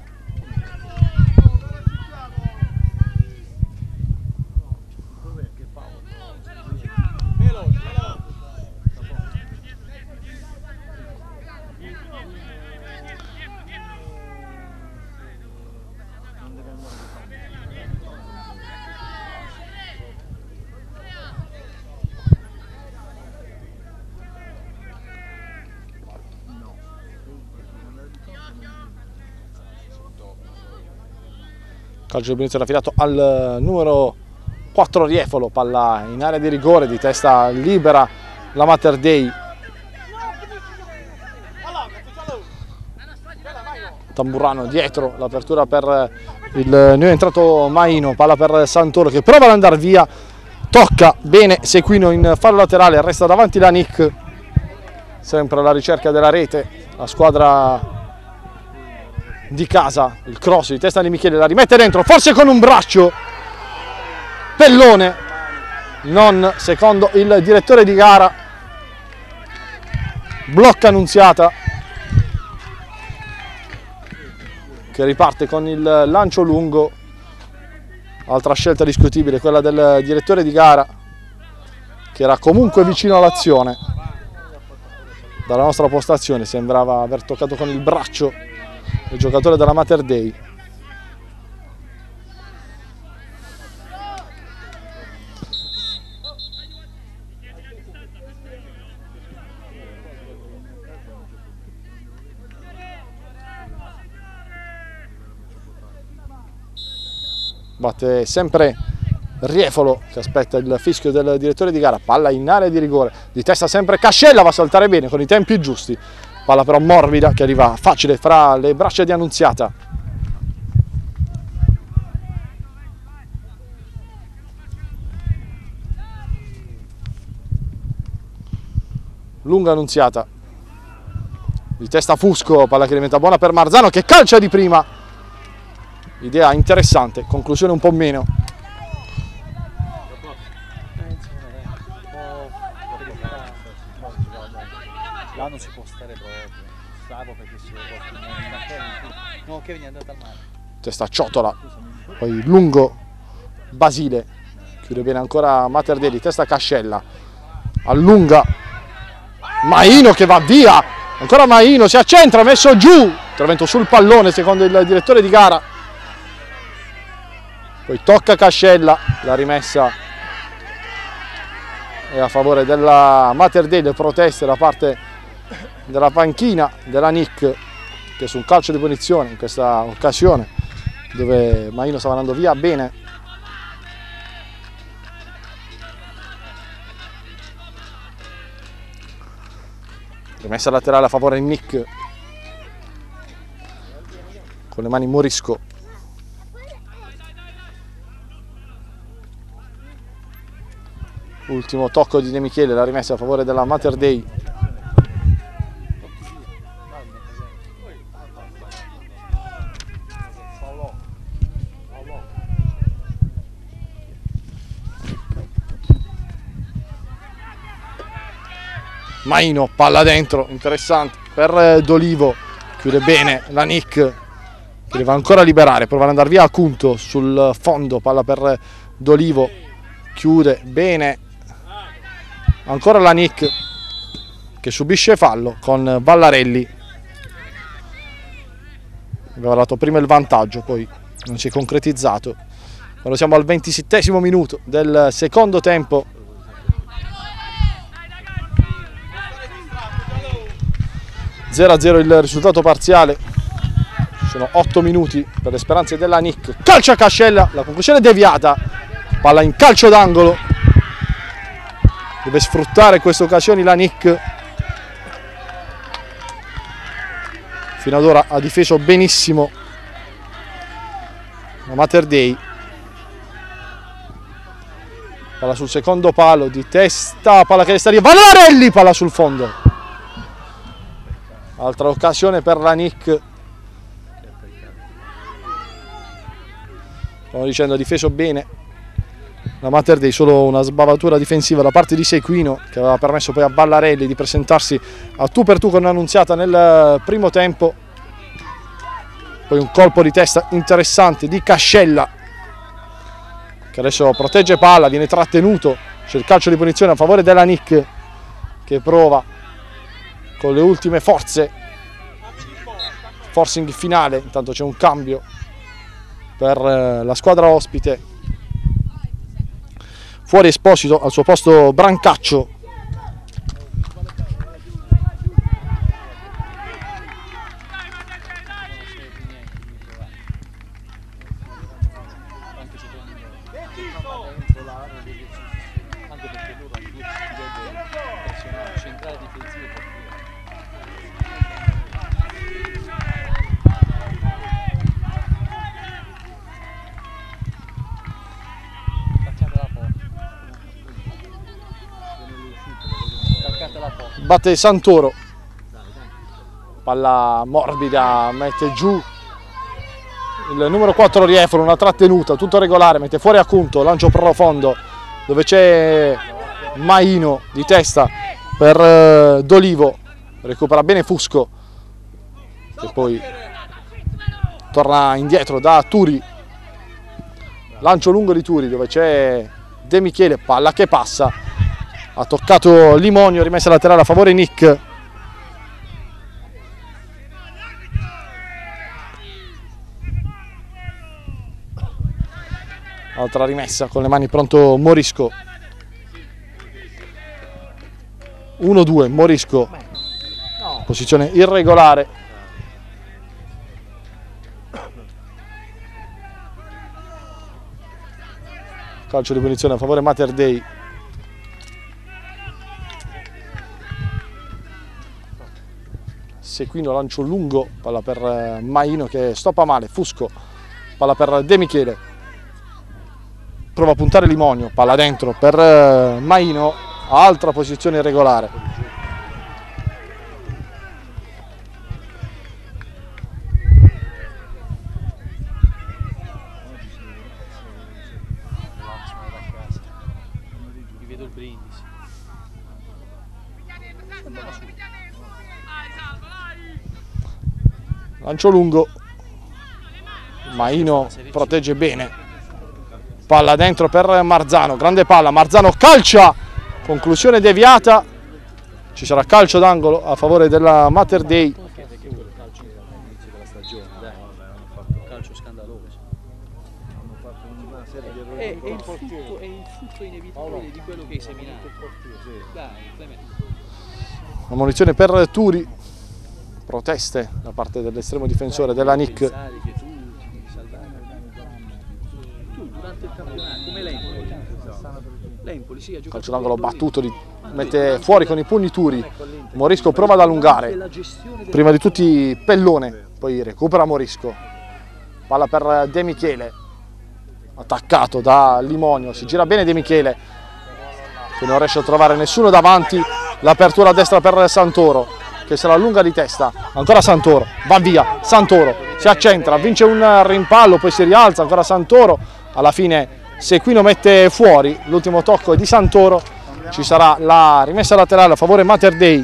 Calcio di punizione affidato al numero 4 Riefolo, palla in area di rigore, di testa libera la Mater Dei. Tamburrano dietro, l'apertura per il neoentrato Maino, palla per Santoro che prova ad andare via, tocca bene Sequino in fallo laterale, resta davanti la Nick, sempre alla ricerca della rete, la squadra di casa, il cross di testa di Michele, la rimette dentro, forse con un braccio, Pellone, non secondo il direttore di gara, blocca Annunziata che riparte con il lancio lungo, altra scelta discutibile, quella del direttore di gara che era comunque vicino all'azione, dalla nostra postazione sembrava aver toccato con il braccio il giocatore della Mater Dei. Batte sempre Riefolo che aspetta il fischio del direttore di gara, palla in area di rigore, di testa sempre Cascella, va a saltare bene con i tempi giusti. Palla però morbida che arriva facile fra le braccia di Annunziata. Lunga Annunziata. Di testa Fusco, palla che diventa buona per Marzano che calcia di prima. Idea interessante, conclusione un po' meno. Là non si può stare proprio, stavo perché si no, Kevin è andato al mare. Testa Ciotola, poi lungo Basile, chiude bene ancora Mater Dei, testa Cascella, allunga Maino che va via, ancora Maino, si accentra, messo giù, intervento sul pallone secondo il direttore di gara, poi tocca Cascella, la rimessa è a favore della Mater Dei, le proteste da parte della panchina della Nick che su un calcio di punizione in questa occasione dove Maino stava andando via bene rimessa laterale a favore di Nick con le mani Morisco. Ultimo tocco di De Michele, la rimessa a favore della Mater Dei. Maino, palla dentro, interessante per D'Olivo, chiude bene la Nick che deve ancora liberare, prova ad andare via a Cunto sul fondo, palla per D'Olivo, chiude bene ancora la Nick che subisce fallo con Vallarelli, aveva dato prima il vantaggio, poi non si è concretizzato. Quando siamo al 27° minuto del secondo tempo, 0-0 il risultato parziale, ci sono 8 minuti per le speranze della Nick, calcia Cascella, la conclusione deviata palla in calcio d'angolo, deve sfruttare queste occasioni la Nick. Fino ad ora ha difeso benissimo la Mater Dei. Palla sul secondo palo, di testa, palla che resta lì, Vallarelli, palla sul fondo. Altra occasione per la Nick. Stavo dicendo, ha difeso bene la Mater Dei, solo una sbavatura difensiva da parte di Sequino che aveva permesso poi a Vallarelli di presentarsi a tu per tu con Annunziata nel primo tempo. Poi un colpo di testa interessante di Cascella, che adesso protegge palla, viene trattenuto, c'è il calcio di punizione a favore della Nick, che prova con le ultime forze, forcing finale. Intanto c'è un cambio per la squadra ospite, fuori Esposito, al suo posto Brancaccio. Batte Santoro, palla morbida, mette giù il numero 4 Riefolo, una trattenuta, tutto regolare, mette fuori Acunto, lancio profondo dove c'è Maino di testa per D'Olivo, recupera bene Fusco che poi torna indietro da Turi, lancio lungo di Turi dove c'è De Michele, palla che passa. Ha toccato Limonio, rimessa laterale a favore Nick. Altra rimessa con le mani pronto Morisco. 1-2 Morisco. Posizione irregolare. Calcio di punizione a favore Mater Dei. Sequino, lancio lungo, palla per Maino che stoppa male, Fusco, palla per De Michele, prova a puntare Limonio, palla dentro per Maino, altra posizione irregolare. Vedo il brindisi. Lancio lungo, Maino protegge bene, palla dentro per Marzano, grande palla, Marzano calcia, conclusione deviata, ci sarà calcio d'angolo a favore della Mater Dei. Calcio scandaloso. È il frutto inevitabile di quello che hai seminato. Dai, Clemente. Una munizione per Turi. Proteste da parte dell'estremo difensore della Nick. Tu durante il campionato, come l'Empoli sì, ha giocato. Calcio d'angolo battuto, mette fuori con i pugni Turi. Morisco prova ad allungare. Prima di tutti Pellone, poi recupera Morisco. Palla per De Michele. Attaccato da Limonio, si gira bene De Michele che non riesce a trovare nessuno davanti. L'apertura a destra per Santoro che se la allunga di testa, ancora Santoro, va via, Santoro si accentra, vince un rimpallo, poi si rialza, ancora Santoro, alla fine Sequino mette fuori, l'ultimo tocco è di Santoro, ci sarà la rimessa laterale a favore Mater Dei.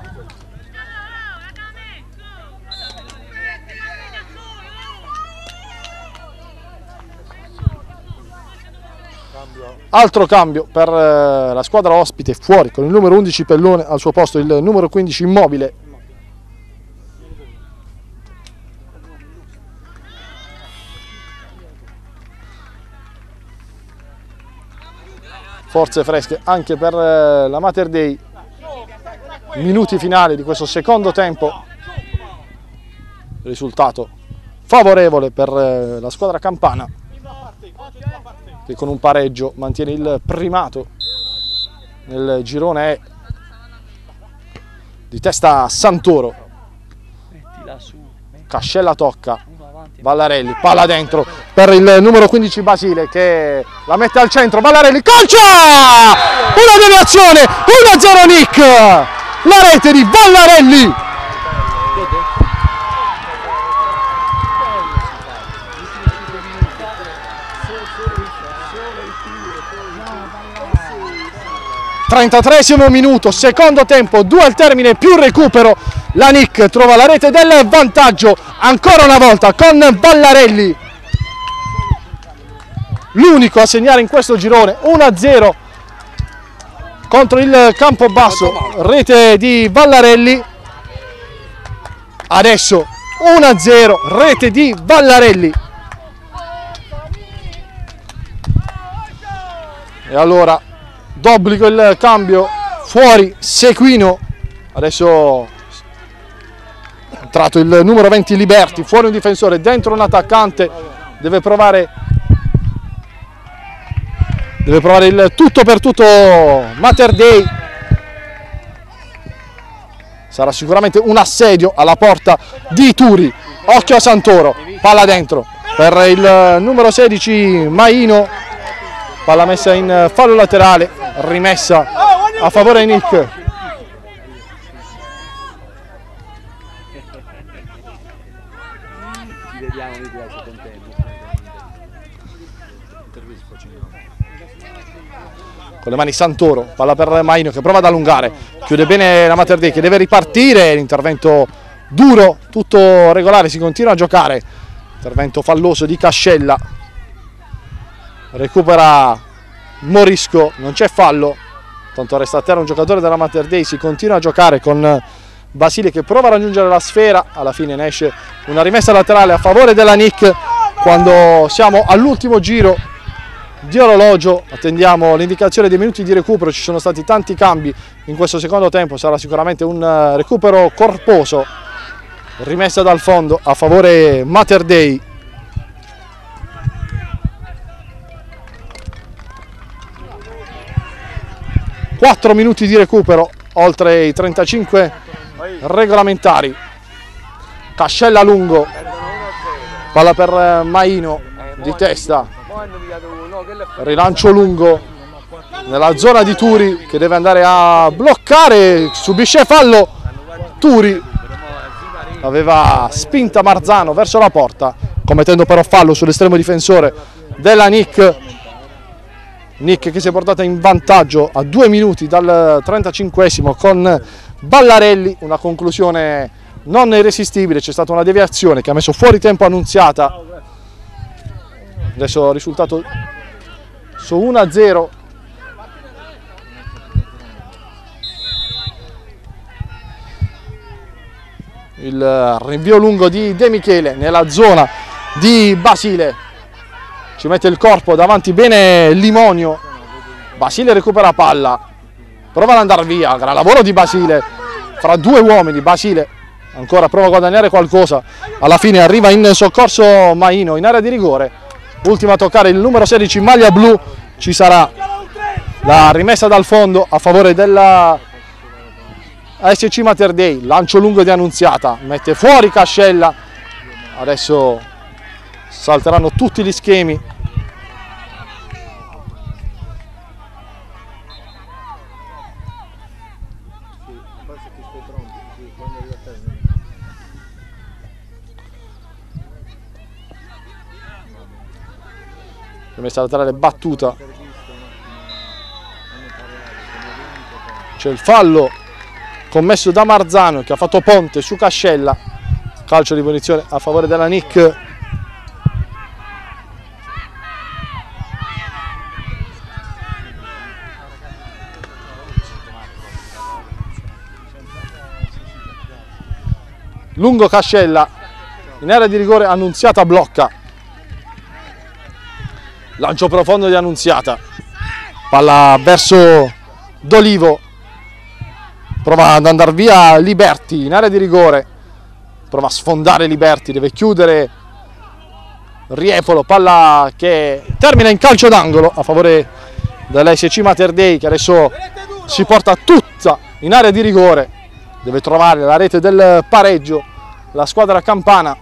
Altro cambio per la squadra ospite, fuori con il numero 11 Pellone, al suo posto il numero 15 Immobile. Forze fresche anche per la Mater Dei. Minuti finali di questo secondo tempo. Risultato favorevole per la squadra campana. che con un pareggio mantiene il primato nel girone E. Di testa Santoro, Mettila su, Cascella tocca, uno avanti. Ballarelli, palla dentro per il numero 15 Basile che la mette al centro, Ballarelli, calcia! Una deviazione, 1-0 Nick, la rete di Ballarelli. (33esimo minuto, secondo tempo, 2 al termine più recupero). La Nick trova la rete del vantaggio ancora una volta con Ballarelli, l'unico a segnare in questo girone. 1-0 contro il Campobasso, rete di Ballarelli. Adesso 1-0, rete di Ballarelli. E allora d'obbligo il cambio, fuori Sequino, adesso è entrato il numero 20 Liberti, fuori un difensore, dentro un attaccante, deve provare il tutto per tutto Mater Dei. Sarà sicuramente un assedio alla porta di Turi. Occhio a Santoro, palla dentro per il numero 16 Maino, palla messa in fallo laterale, rimessa a favore di Nick. Ci vediamo, mi piace contento. Con le mani Santoro, palla per Maino che prova ad allungare, chiude bene la Mater Dei che deve ripartire, l'intervento duro, tutto regolare, si continua a giocare, intervento falloso di Cascella, recupera Morisco, non c'è fallo, tanto resta a terra un giocatore della Mater Dei, si continua a giocare con Basile che prova a raggiungere la sfera, alla fine ne esce una rimessa laterale a favore della Nick. Quando siamo all'ultimo giro di orologio attendiamo l'indicazione dei minuti di recupero, ci sono stati tanti cambi in questo secondo tempo, sarà sicuramente un recupero corposo, rimessa dal fondo a favore Mater Dei. Quattro minuti di recupero oltre i 35 regolamentari. Cascella lungo, palla per Maino di testa, rilancio lungo nella zona di Turi che deve andare a bloccare, subisce fallo Turi, aveva spinta Marzano verso la porta commettendo però fallo sull'estremo difensore della Nick. Nick che si è portata in vantaggio a 2 minuti dal 35esimo con Ballarelli, una conclusione non irresistibile, c'è stata una deviazione che ha messo fuori tempo Annunziata, adesso risultato su 1-0. Il rinvio lungo di De Michele nella zona di Basile, ci mette il corpo davanti bene Limonio, Basile recupera palla, prova ad andare via, gran lavoro di Basile fra due uomini, Basile ancora prova a guadagnare qualcosa, alla fine arriva in soccorso Maino in area di rigore, ultima a toccare il numero 16 maglia blu, ci sarà la rimessa dal fondo a favore della ASC Mater Dei, lancio lungo di Annunziata, mette fuori Cascella, adesso salteranno tutti gli schemi. Rimessa laterale battuta, c'è il fallo commesso da Marzano che ha fatto ponte su Cascella, calcio di punizione a favore della Nick. Lungo Cascella in area di rigore, Annunziata blocca, lancio profondo di Annunziata, palla verso D'Olivo, prova ad andare via Liberti in area di rigore, prova a sfondare Liberti, deve chiudere Riefolo, palla che termina in calcio d'angolo a favore dell'SC Mater Dei, che adesso si porta tutta in area di rigore, deve trovare la rete del pareggio la squadra campana.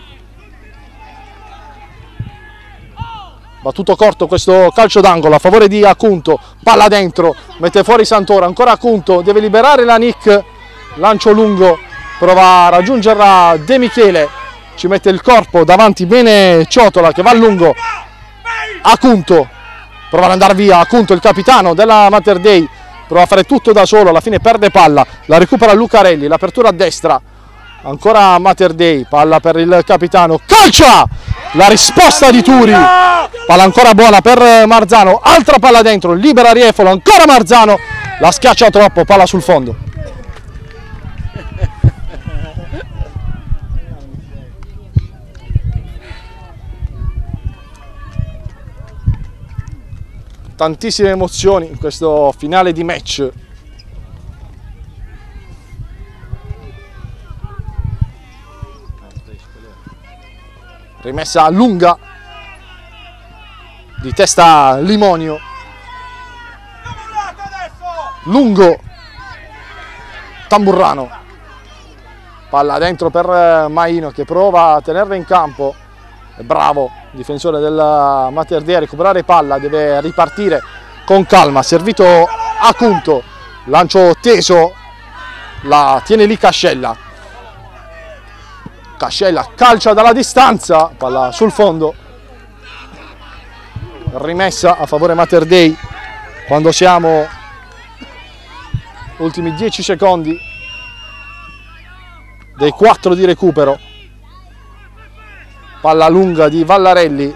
Battuto corto questo calcio d'angolo a favore di Acunto, palla dentro, mette fuori Santoro, ancora Acunto, deve liberare la Nick, lancio lungo, prova a raggiungerla De Michele, ci mette il corpo davanti bene Ciotola che va a lungo, Acunto prova ad andare via, Acunto il capitano della Mater Dei, prova a fare tutto da solo, alla fine perde palla, la recupera Lucarelli, l'apertura a destra, ancora Mater Dei, palla per il capitano, calcia! La risposta di Turi, palla ancora buona per Marzano, altra palla dentro, libera Riefolo, ancora Marzano, la schiaccia troppo, palla sul fondo. Tantissime emozioni in questo finale di match. Rimessa lunga di testa Limonio, lungo Tamburrano, palla dentro per Maino che prova a tenerla in campo, è bravo difensore della Mater Dei a recuperare palla, deve ripartire con calma, servito Acunto, lancio teso, la tiene lì Cascella. Cascella calcia dalla distanza, palla sul fondo, rimessa a favore Mater Dei quando siamo ultimi 10 secondi dei 4 di recupero, palla lunga di Vallarelli,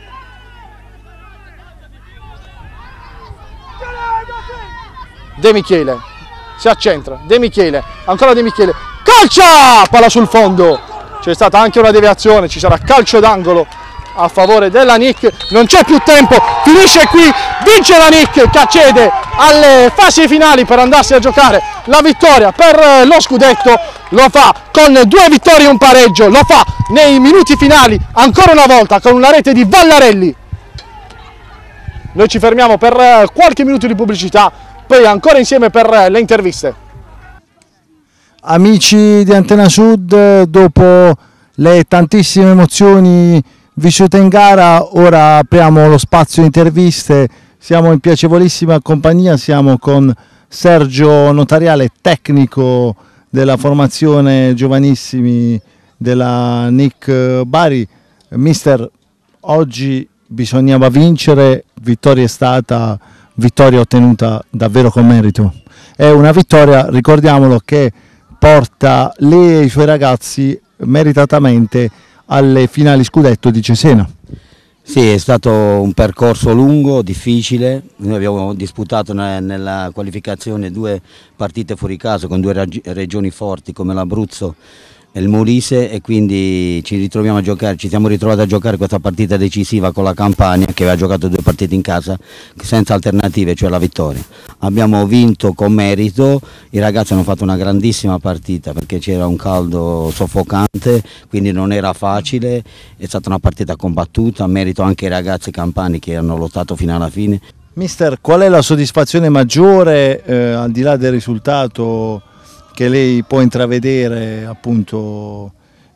De Michele si accentra, De Michele, ancora De Michele, calcia, palla sul fondo. C'è stata anche una deviazione, ci sarà calcio d'angolo a favore della Nick, non c'è più tempo, finisce qui, vince la Nick che accede alle fasi finali per andarsi a giocare la vittoria per lo scudetto, lo fa con 2 vittorie e un pareggio, lo fa nei minuti finali ancora una volta con una rete di Vallarelli. Noi ci fermiamo per qualche minuto di pubblicità, poi ancora insieme per le interviste. Amici di Antena Sud, dopo le tantissime emozioni vissute in gara, ora apriamo lo spazio interviste. Siamo in piacevolissima compagnia, siamo con Sergio Notariale, tecnico della formazione giovanissimi della Nick Bari. Mister, oggi bisognava vincere, vittoria è stata, vittoria ottenuta davvero con merito. È una vittoria, ricordiamolo, che porta lei e i suoi ragazzi meritatamente alle finali scudetto di Cesena. Sì, è stato un percorso lungo, difficile. Noi abbiamo disputato nella qualificazione 2 partite fuori casa con 2 regioni forti come l'Abruzzo e il Molise, e quindi ci siamo ritrovati a giocare questa partita decisiva con la Campania, che aveva giocato 2 partite in casa senza alternative, cioè la vittoria. Abbiamo vinto con merito, i ragazzi hanno fatto una grandissima partita perché c'era un caldo soffocante, quindi non era facile, è stata una partita combattuta, merito anche ai ragazzi campani che hanno lottato fino alla fine. Mister, qual è la soddisfazione maggiore al di là del risultato che lei può intravedere appunto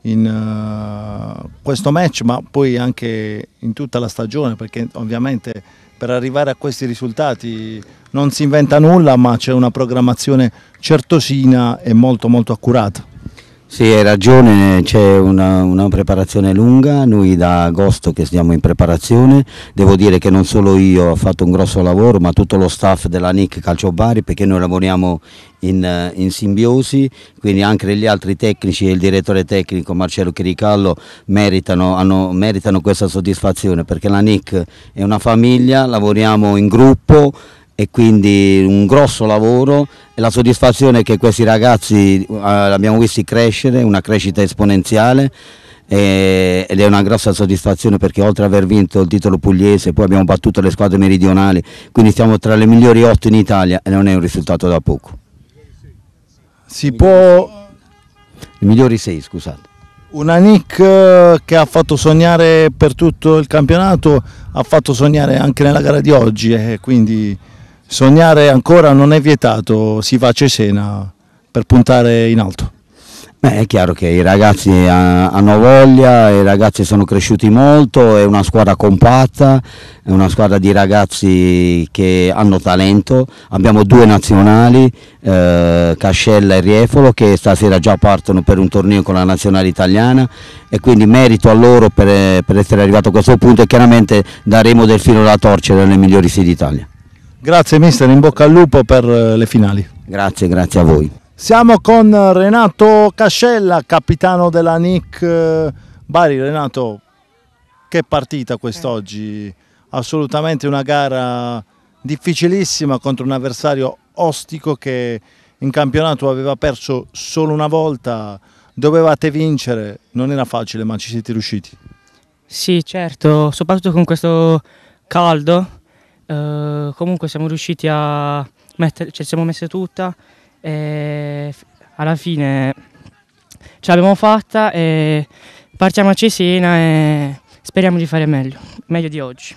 in questo match, ma poi anche in tutta la stagione, perché ovviamente per arrivare a questi risultati non si inventa nulla, ma c'è una programmazione certosina e molto molto accurata. Sì, hai ragione, c'è una preparazione lunga, noi da agosto che stiamo in preparazione, devo dire che non solo io ho fatto un grosso lavoro, ma tutto lo staff della Nick Calcio Bari, perché noi lavoriamo in simbiosi, quindi anche gli altri tecnici e il direttore tecnico Marcello Chiricallo meritano questa soddisfazione, perché la Nick è una famiglia, lavoriamo in gruppo, e quindi un grosso lavoro, e la soddisfazione è che questi ragazzi abbiamo visti crescere, una crescita esponenziale, ed è una grossa soddisfazione perché oltre ad aver vinto il titolo pugliese poi abbiamo battuto le squadre meridionali, quindi stiamo tra le migliori 8 in Italia e non è un risultato da poco. Si può... I migliori 6, scusate. Una Nick che ha fatto sognare per tutto il campionato, ha fatto sognare anche nella gara di oggi, e quindi sognare ancora non è vietato, si va a Cesena per puntare in alto. È chiaro che i ragazzi hanno voglia, i ragazzi sono cresciuti molto, è una squadra compatta, è una squadra di ragazzi che hanno talento, abbiamo due nazionali, Cascella e Riefolo, che stasera già partono per un torneo con la nazionale italiana, e quindi merito a loro per essere arrivato a questo punto, e chiaramente daremo del filo da torcere alle migliori sedi d'Italia. Grazie mister, in bocca al lupo per le finali. Grazie a voi. Siamo con Renato Cascella, capitano della Nick Bari. Renato, che partita quest'oggi? Assolutamente una gara difficilissima contro un avversario ostico che in campionato aveva perso solo una volta, dovevate vincere, non era facile ma ci siete riusciti. Sì, certo, soprattutto con questo caldo, comunque siamo riusciti a mettere, ce la siamo messe tutta. E alla fine ce l'abbiamo fatta e partiamo a Cesena e speriamo di fare meglio di oggi.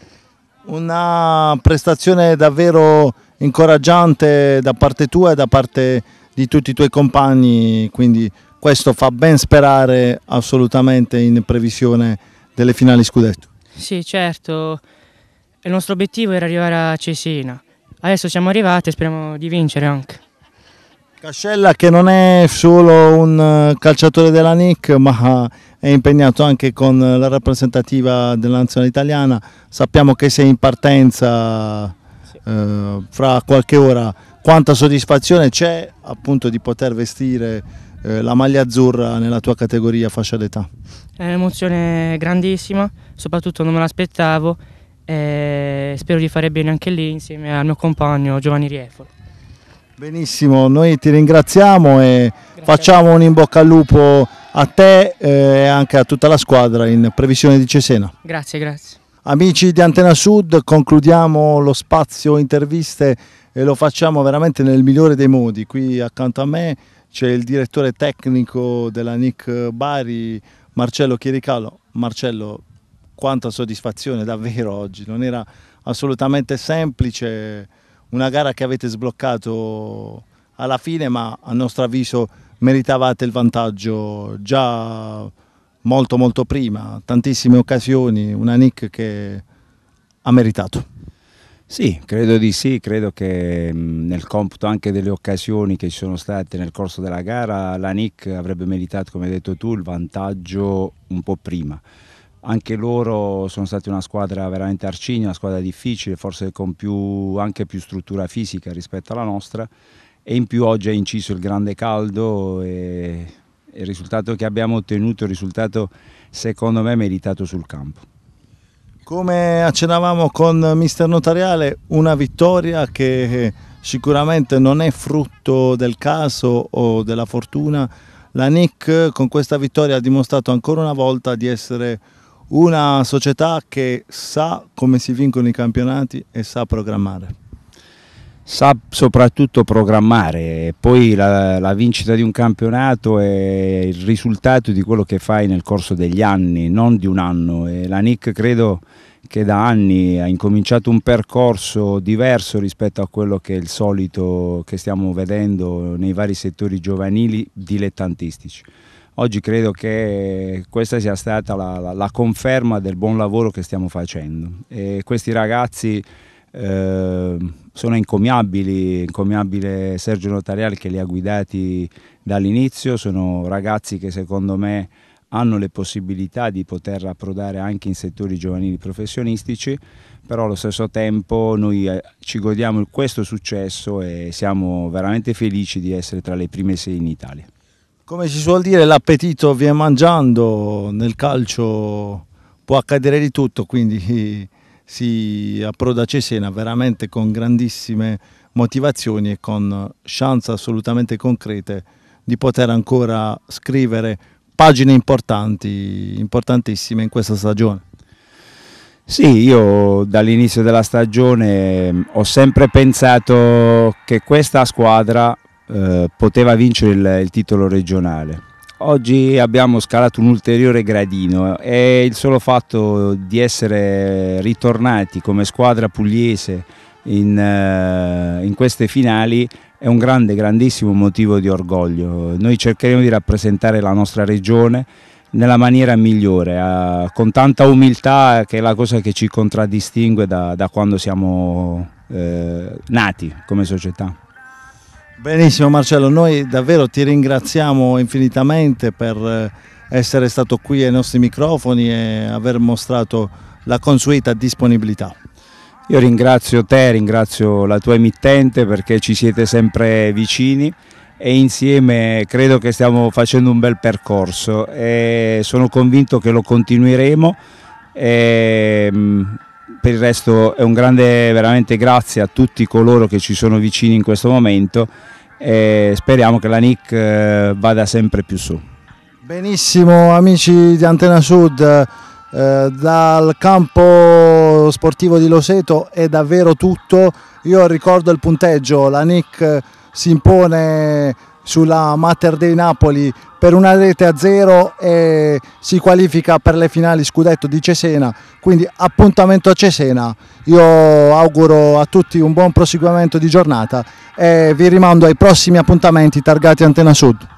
Una prestazione davvero incoraggiante da parte tua e da parte di tutti i tuoi compagni, quindi questo fa ben sperare assolutamente in previsione delle finali scudetto. Sì, certo, il nostro obiettivo era arrivare a Cesena, adesso siamo arrivati e speriamo di vincere anche. Cascella, che non è solo un calciatore della Nick, ma è impegnato anche con la rappresentativa della nazionale italiana. Sappiamo che sei in partenza fra qualche ora. Quanta soddisfazione c'è appunto di poter vestire la maglia azzurra nella tua categoria fascia d'età? È un'emozione grandissima, soprattutto non me l'aspettavo e spero di fare bene anche lì insieme al mio compagno Giovanni Riefolo. Benissimo, noi ti ringraziamo e facciamo un in bocca al lupo a te e anche a tutta la squadra in previsione di Cesena. Grazie. Amici di Antena Sud, concludiamo lo spazio interviste e lo facciamo veramente nel migliore dei modi. Qui accanto a me c'è il direttore tecnico della Nick Bari, Marcello Chiericalo. Marcello, quanta soddisfazione davvero oggi, non era assolutamente semplice. Una gara che avete sbloccato alla fine, ma a nostro avviso meritavate il vantaggio già molto prima, tantissime occasioni, una Nick che ha meritato. Sì, credo di sì, credo che nel computo anche delle occasioni che ci sono state nel corso della gara la Nick avrebbe meritato, come hai detto tu, il vantaggio un po' prima. Anche loro sono stati una squadra veramente arcigna, una squadra difficile, forse con anche più struttura fisica rispetto alla nostra, e in più oggi ha inciso il grande caldo e il risultato che abbiamo ottenuto è un risultato secondo me meritato sul campo. Come accennavamo con mister Notariale, una vittoria che sicuramente non è frutto del caso o della fortuna. La Nick con questa vittoria ha dimostrato ancora una volta di essere una società che sa come si vincono i campionati e sa programmare. Sa soprattutto programmare, poi la vincita di un campionato è il risultato di quello che fai nel corso degli anni, non di un anno. E la Nick credo che da anni ha incominciato un percorso diverso rispetto a quello che è il solito che stiamo vedendo nei vari settori giovanili dilettantistici. Oggi credo che questa sia stata la conferma del buon lavoro che stiamo facendo e questi ragazzi sono incommiabile Sergio Notariale che li ha guidati dall'inizio, sono ragazzi che secondo me hanno le possibilità di poter approdare anche in settori giovanili professionistici, però allo stesso tempo noi ci godiamo questo successo e siamo veramente felici di essere tra le prime 6 in Italia. Come si suol dire, l'appetito viene mangiando, nel calcio può accadere di tutto, quindi si approda a Cesena veramente con grandissime motivazioni e con chance assolutamente concrete di poter ancora scrivere pagine importantissime in questa stagione. Sì, io dall'inizio della stagione ho sempre pensato che questa squadra poteva vincere il titolo regionale. Oggi abbiamo scalato un ulteriore gradino e il solo fatto di essere ritornati come squadra pugliese in queste finali è un grandissimo motivo di orgoglio. Noi cercheremo di rappresentare la nostra regione nella maniera migliore, con tanta umiltà, che è la cosa che ci contraddistingue da quando siamo nati come società. Benissimo Marcello, noi davvero ti ringraziamo infinitamente per essere stato qui ai nostri microfoni e aver mostrato la consueta disponibilità. Io ringrazio te, ringrazio la tua emittente, perché ci siete sempre vicini e insieme credo che stiamo facendo un bel percorso e sono convinto che lo continueremo. Per il resto è un grande veramente grazie a tutti coloro che ci sono vicini in questo momento e speriamo che la NIC vada sempre più su. Benissimo amici di Antena Sud, dal campo sportivo di Loseto è davvero tutto. Io ricordo il punteggio: la NIC si impone sulla Mater Dei Napoli per 1-0 e si qualifica per le finali scudetto di Cesena, quindi appuntamento a Cesena. Io auguro a tutti un buon proseguimento di giornata e vi rimando ai prossimi appuntamenti targati Antena Sud.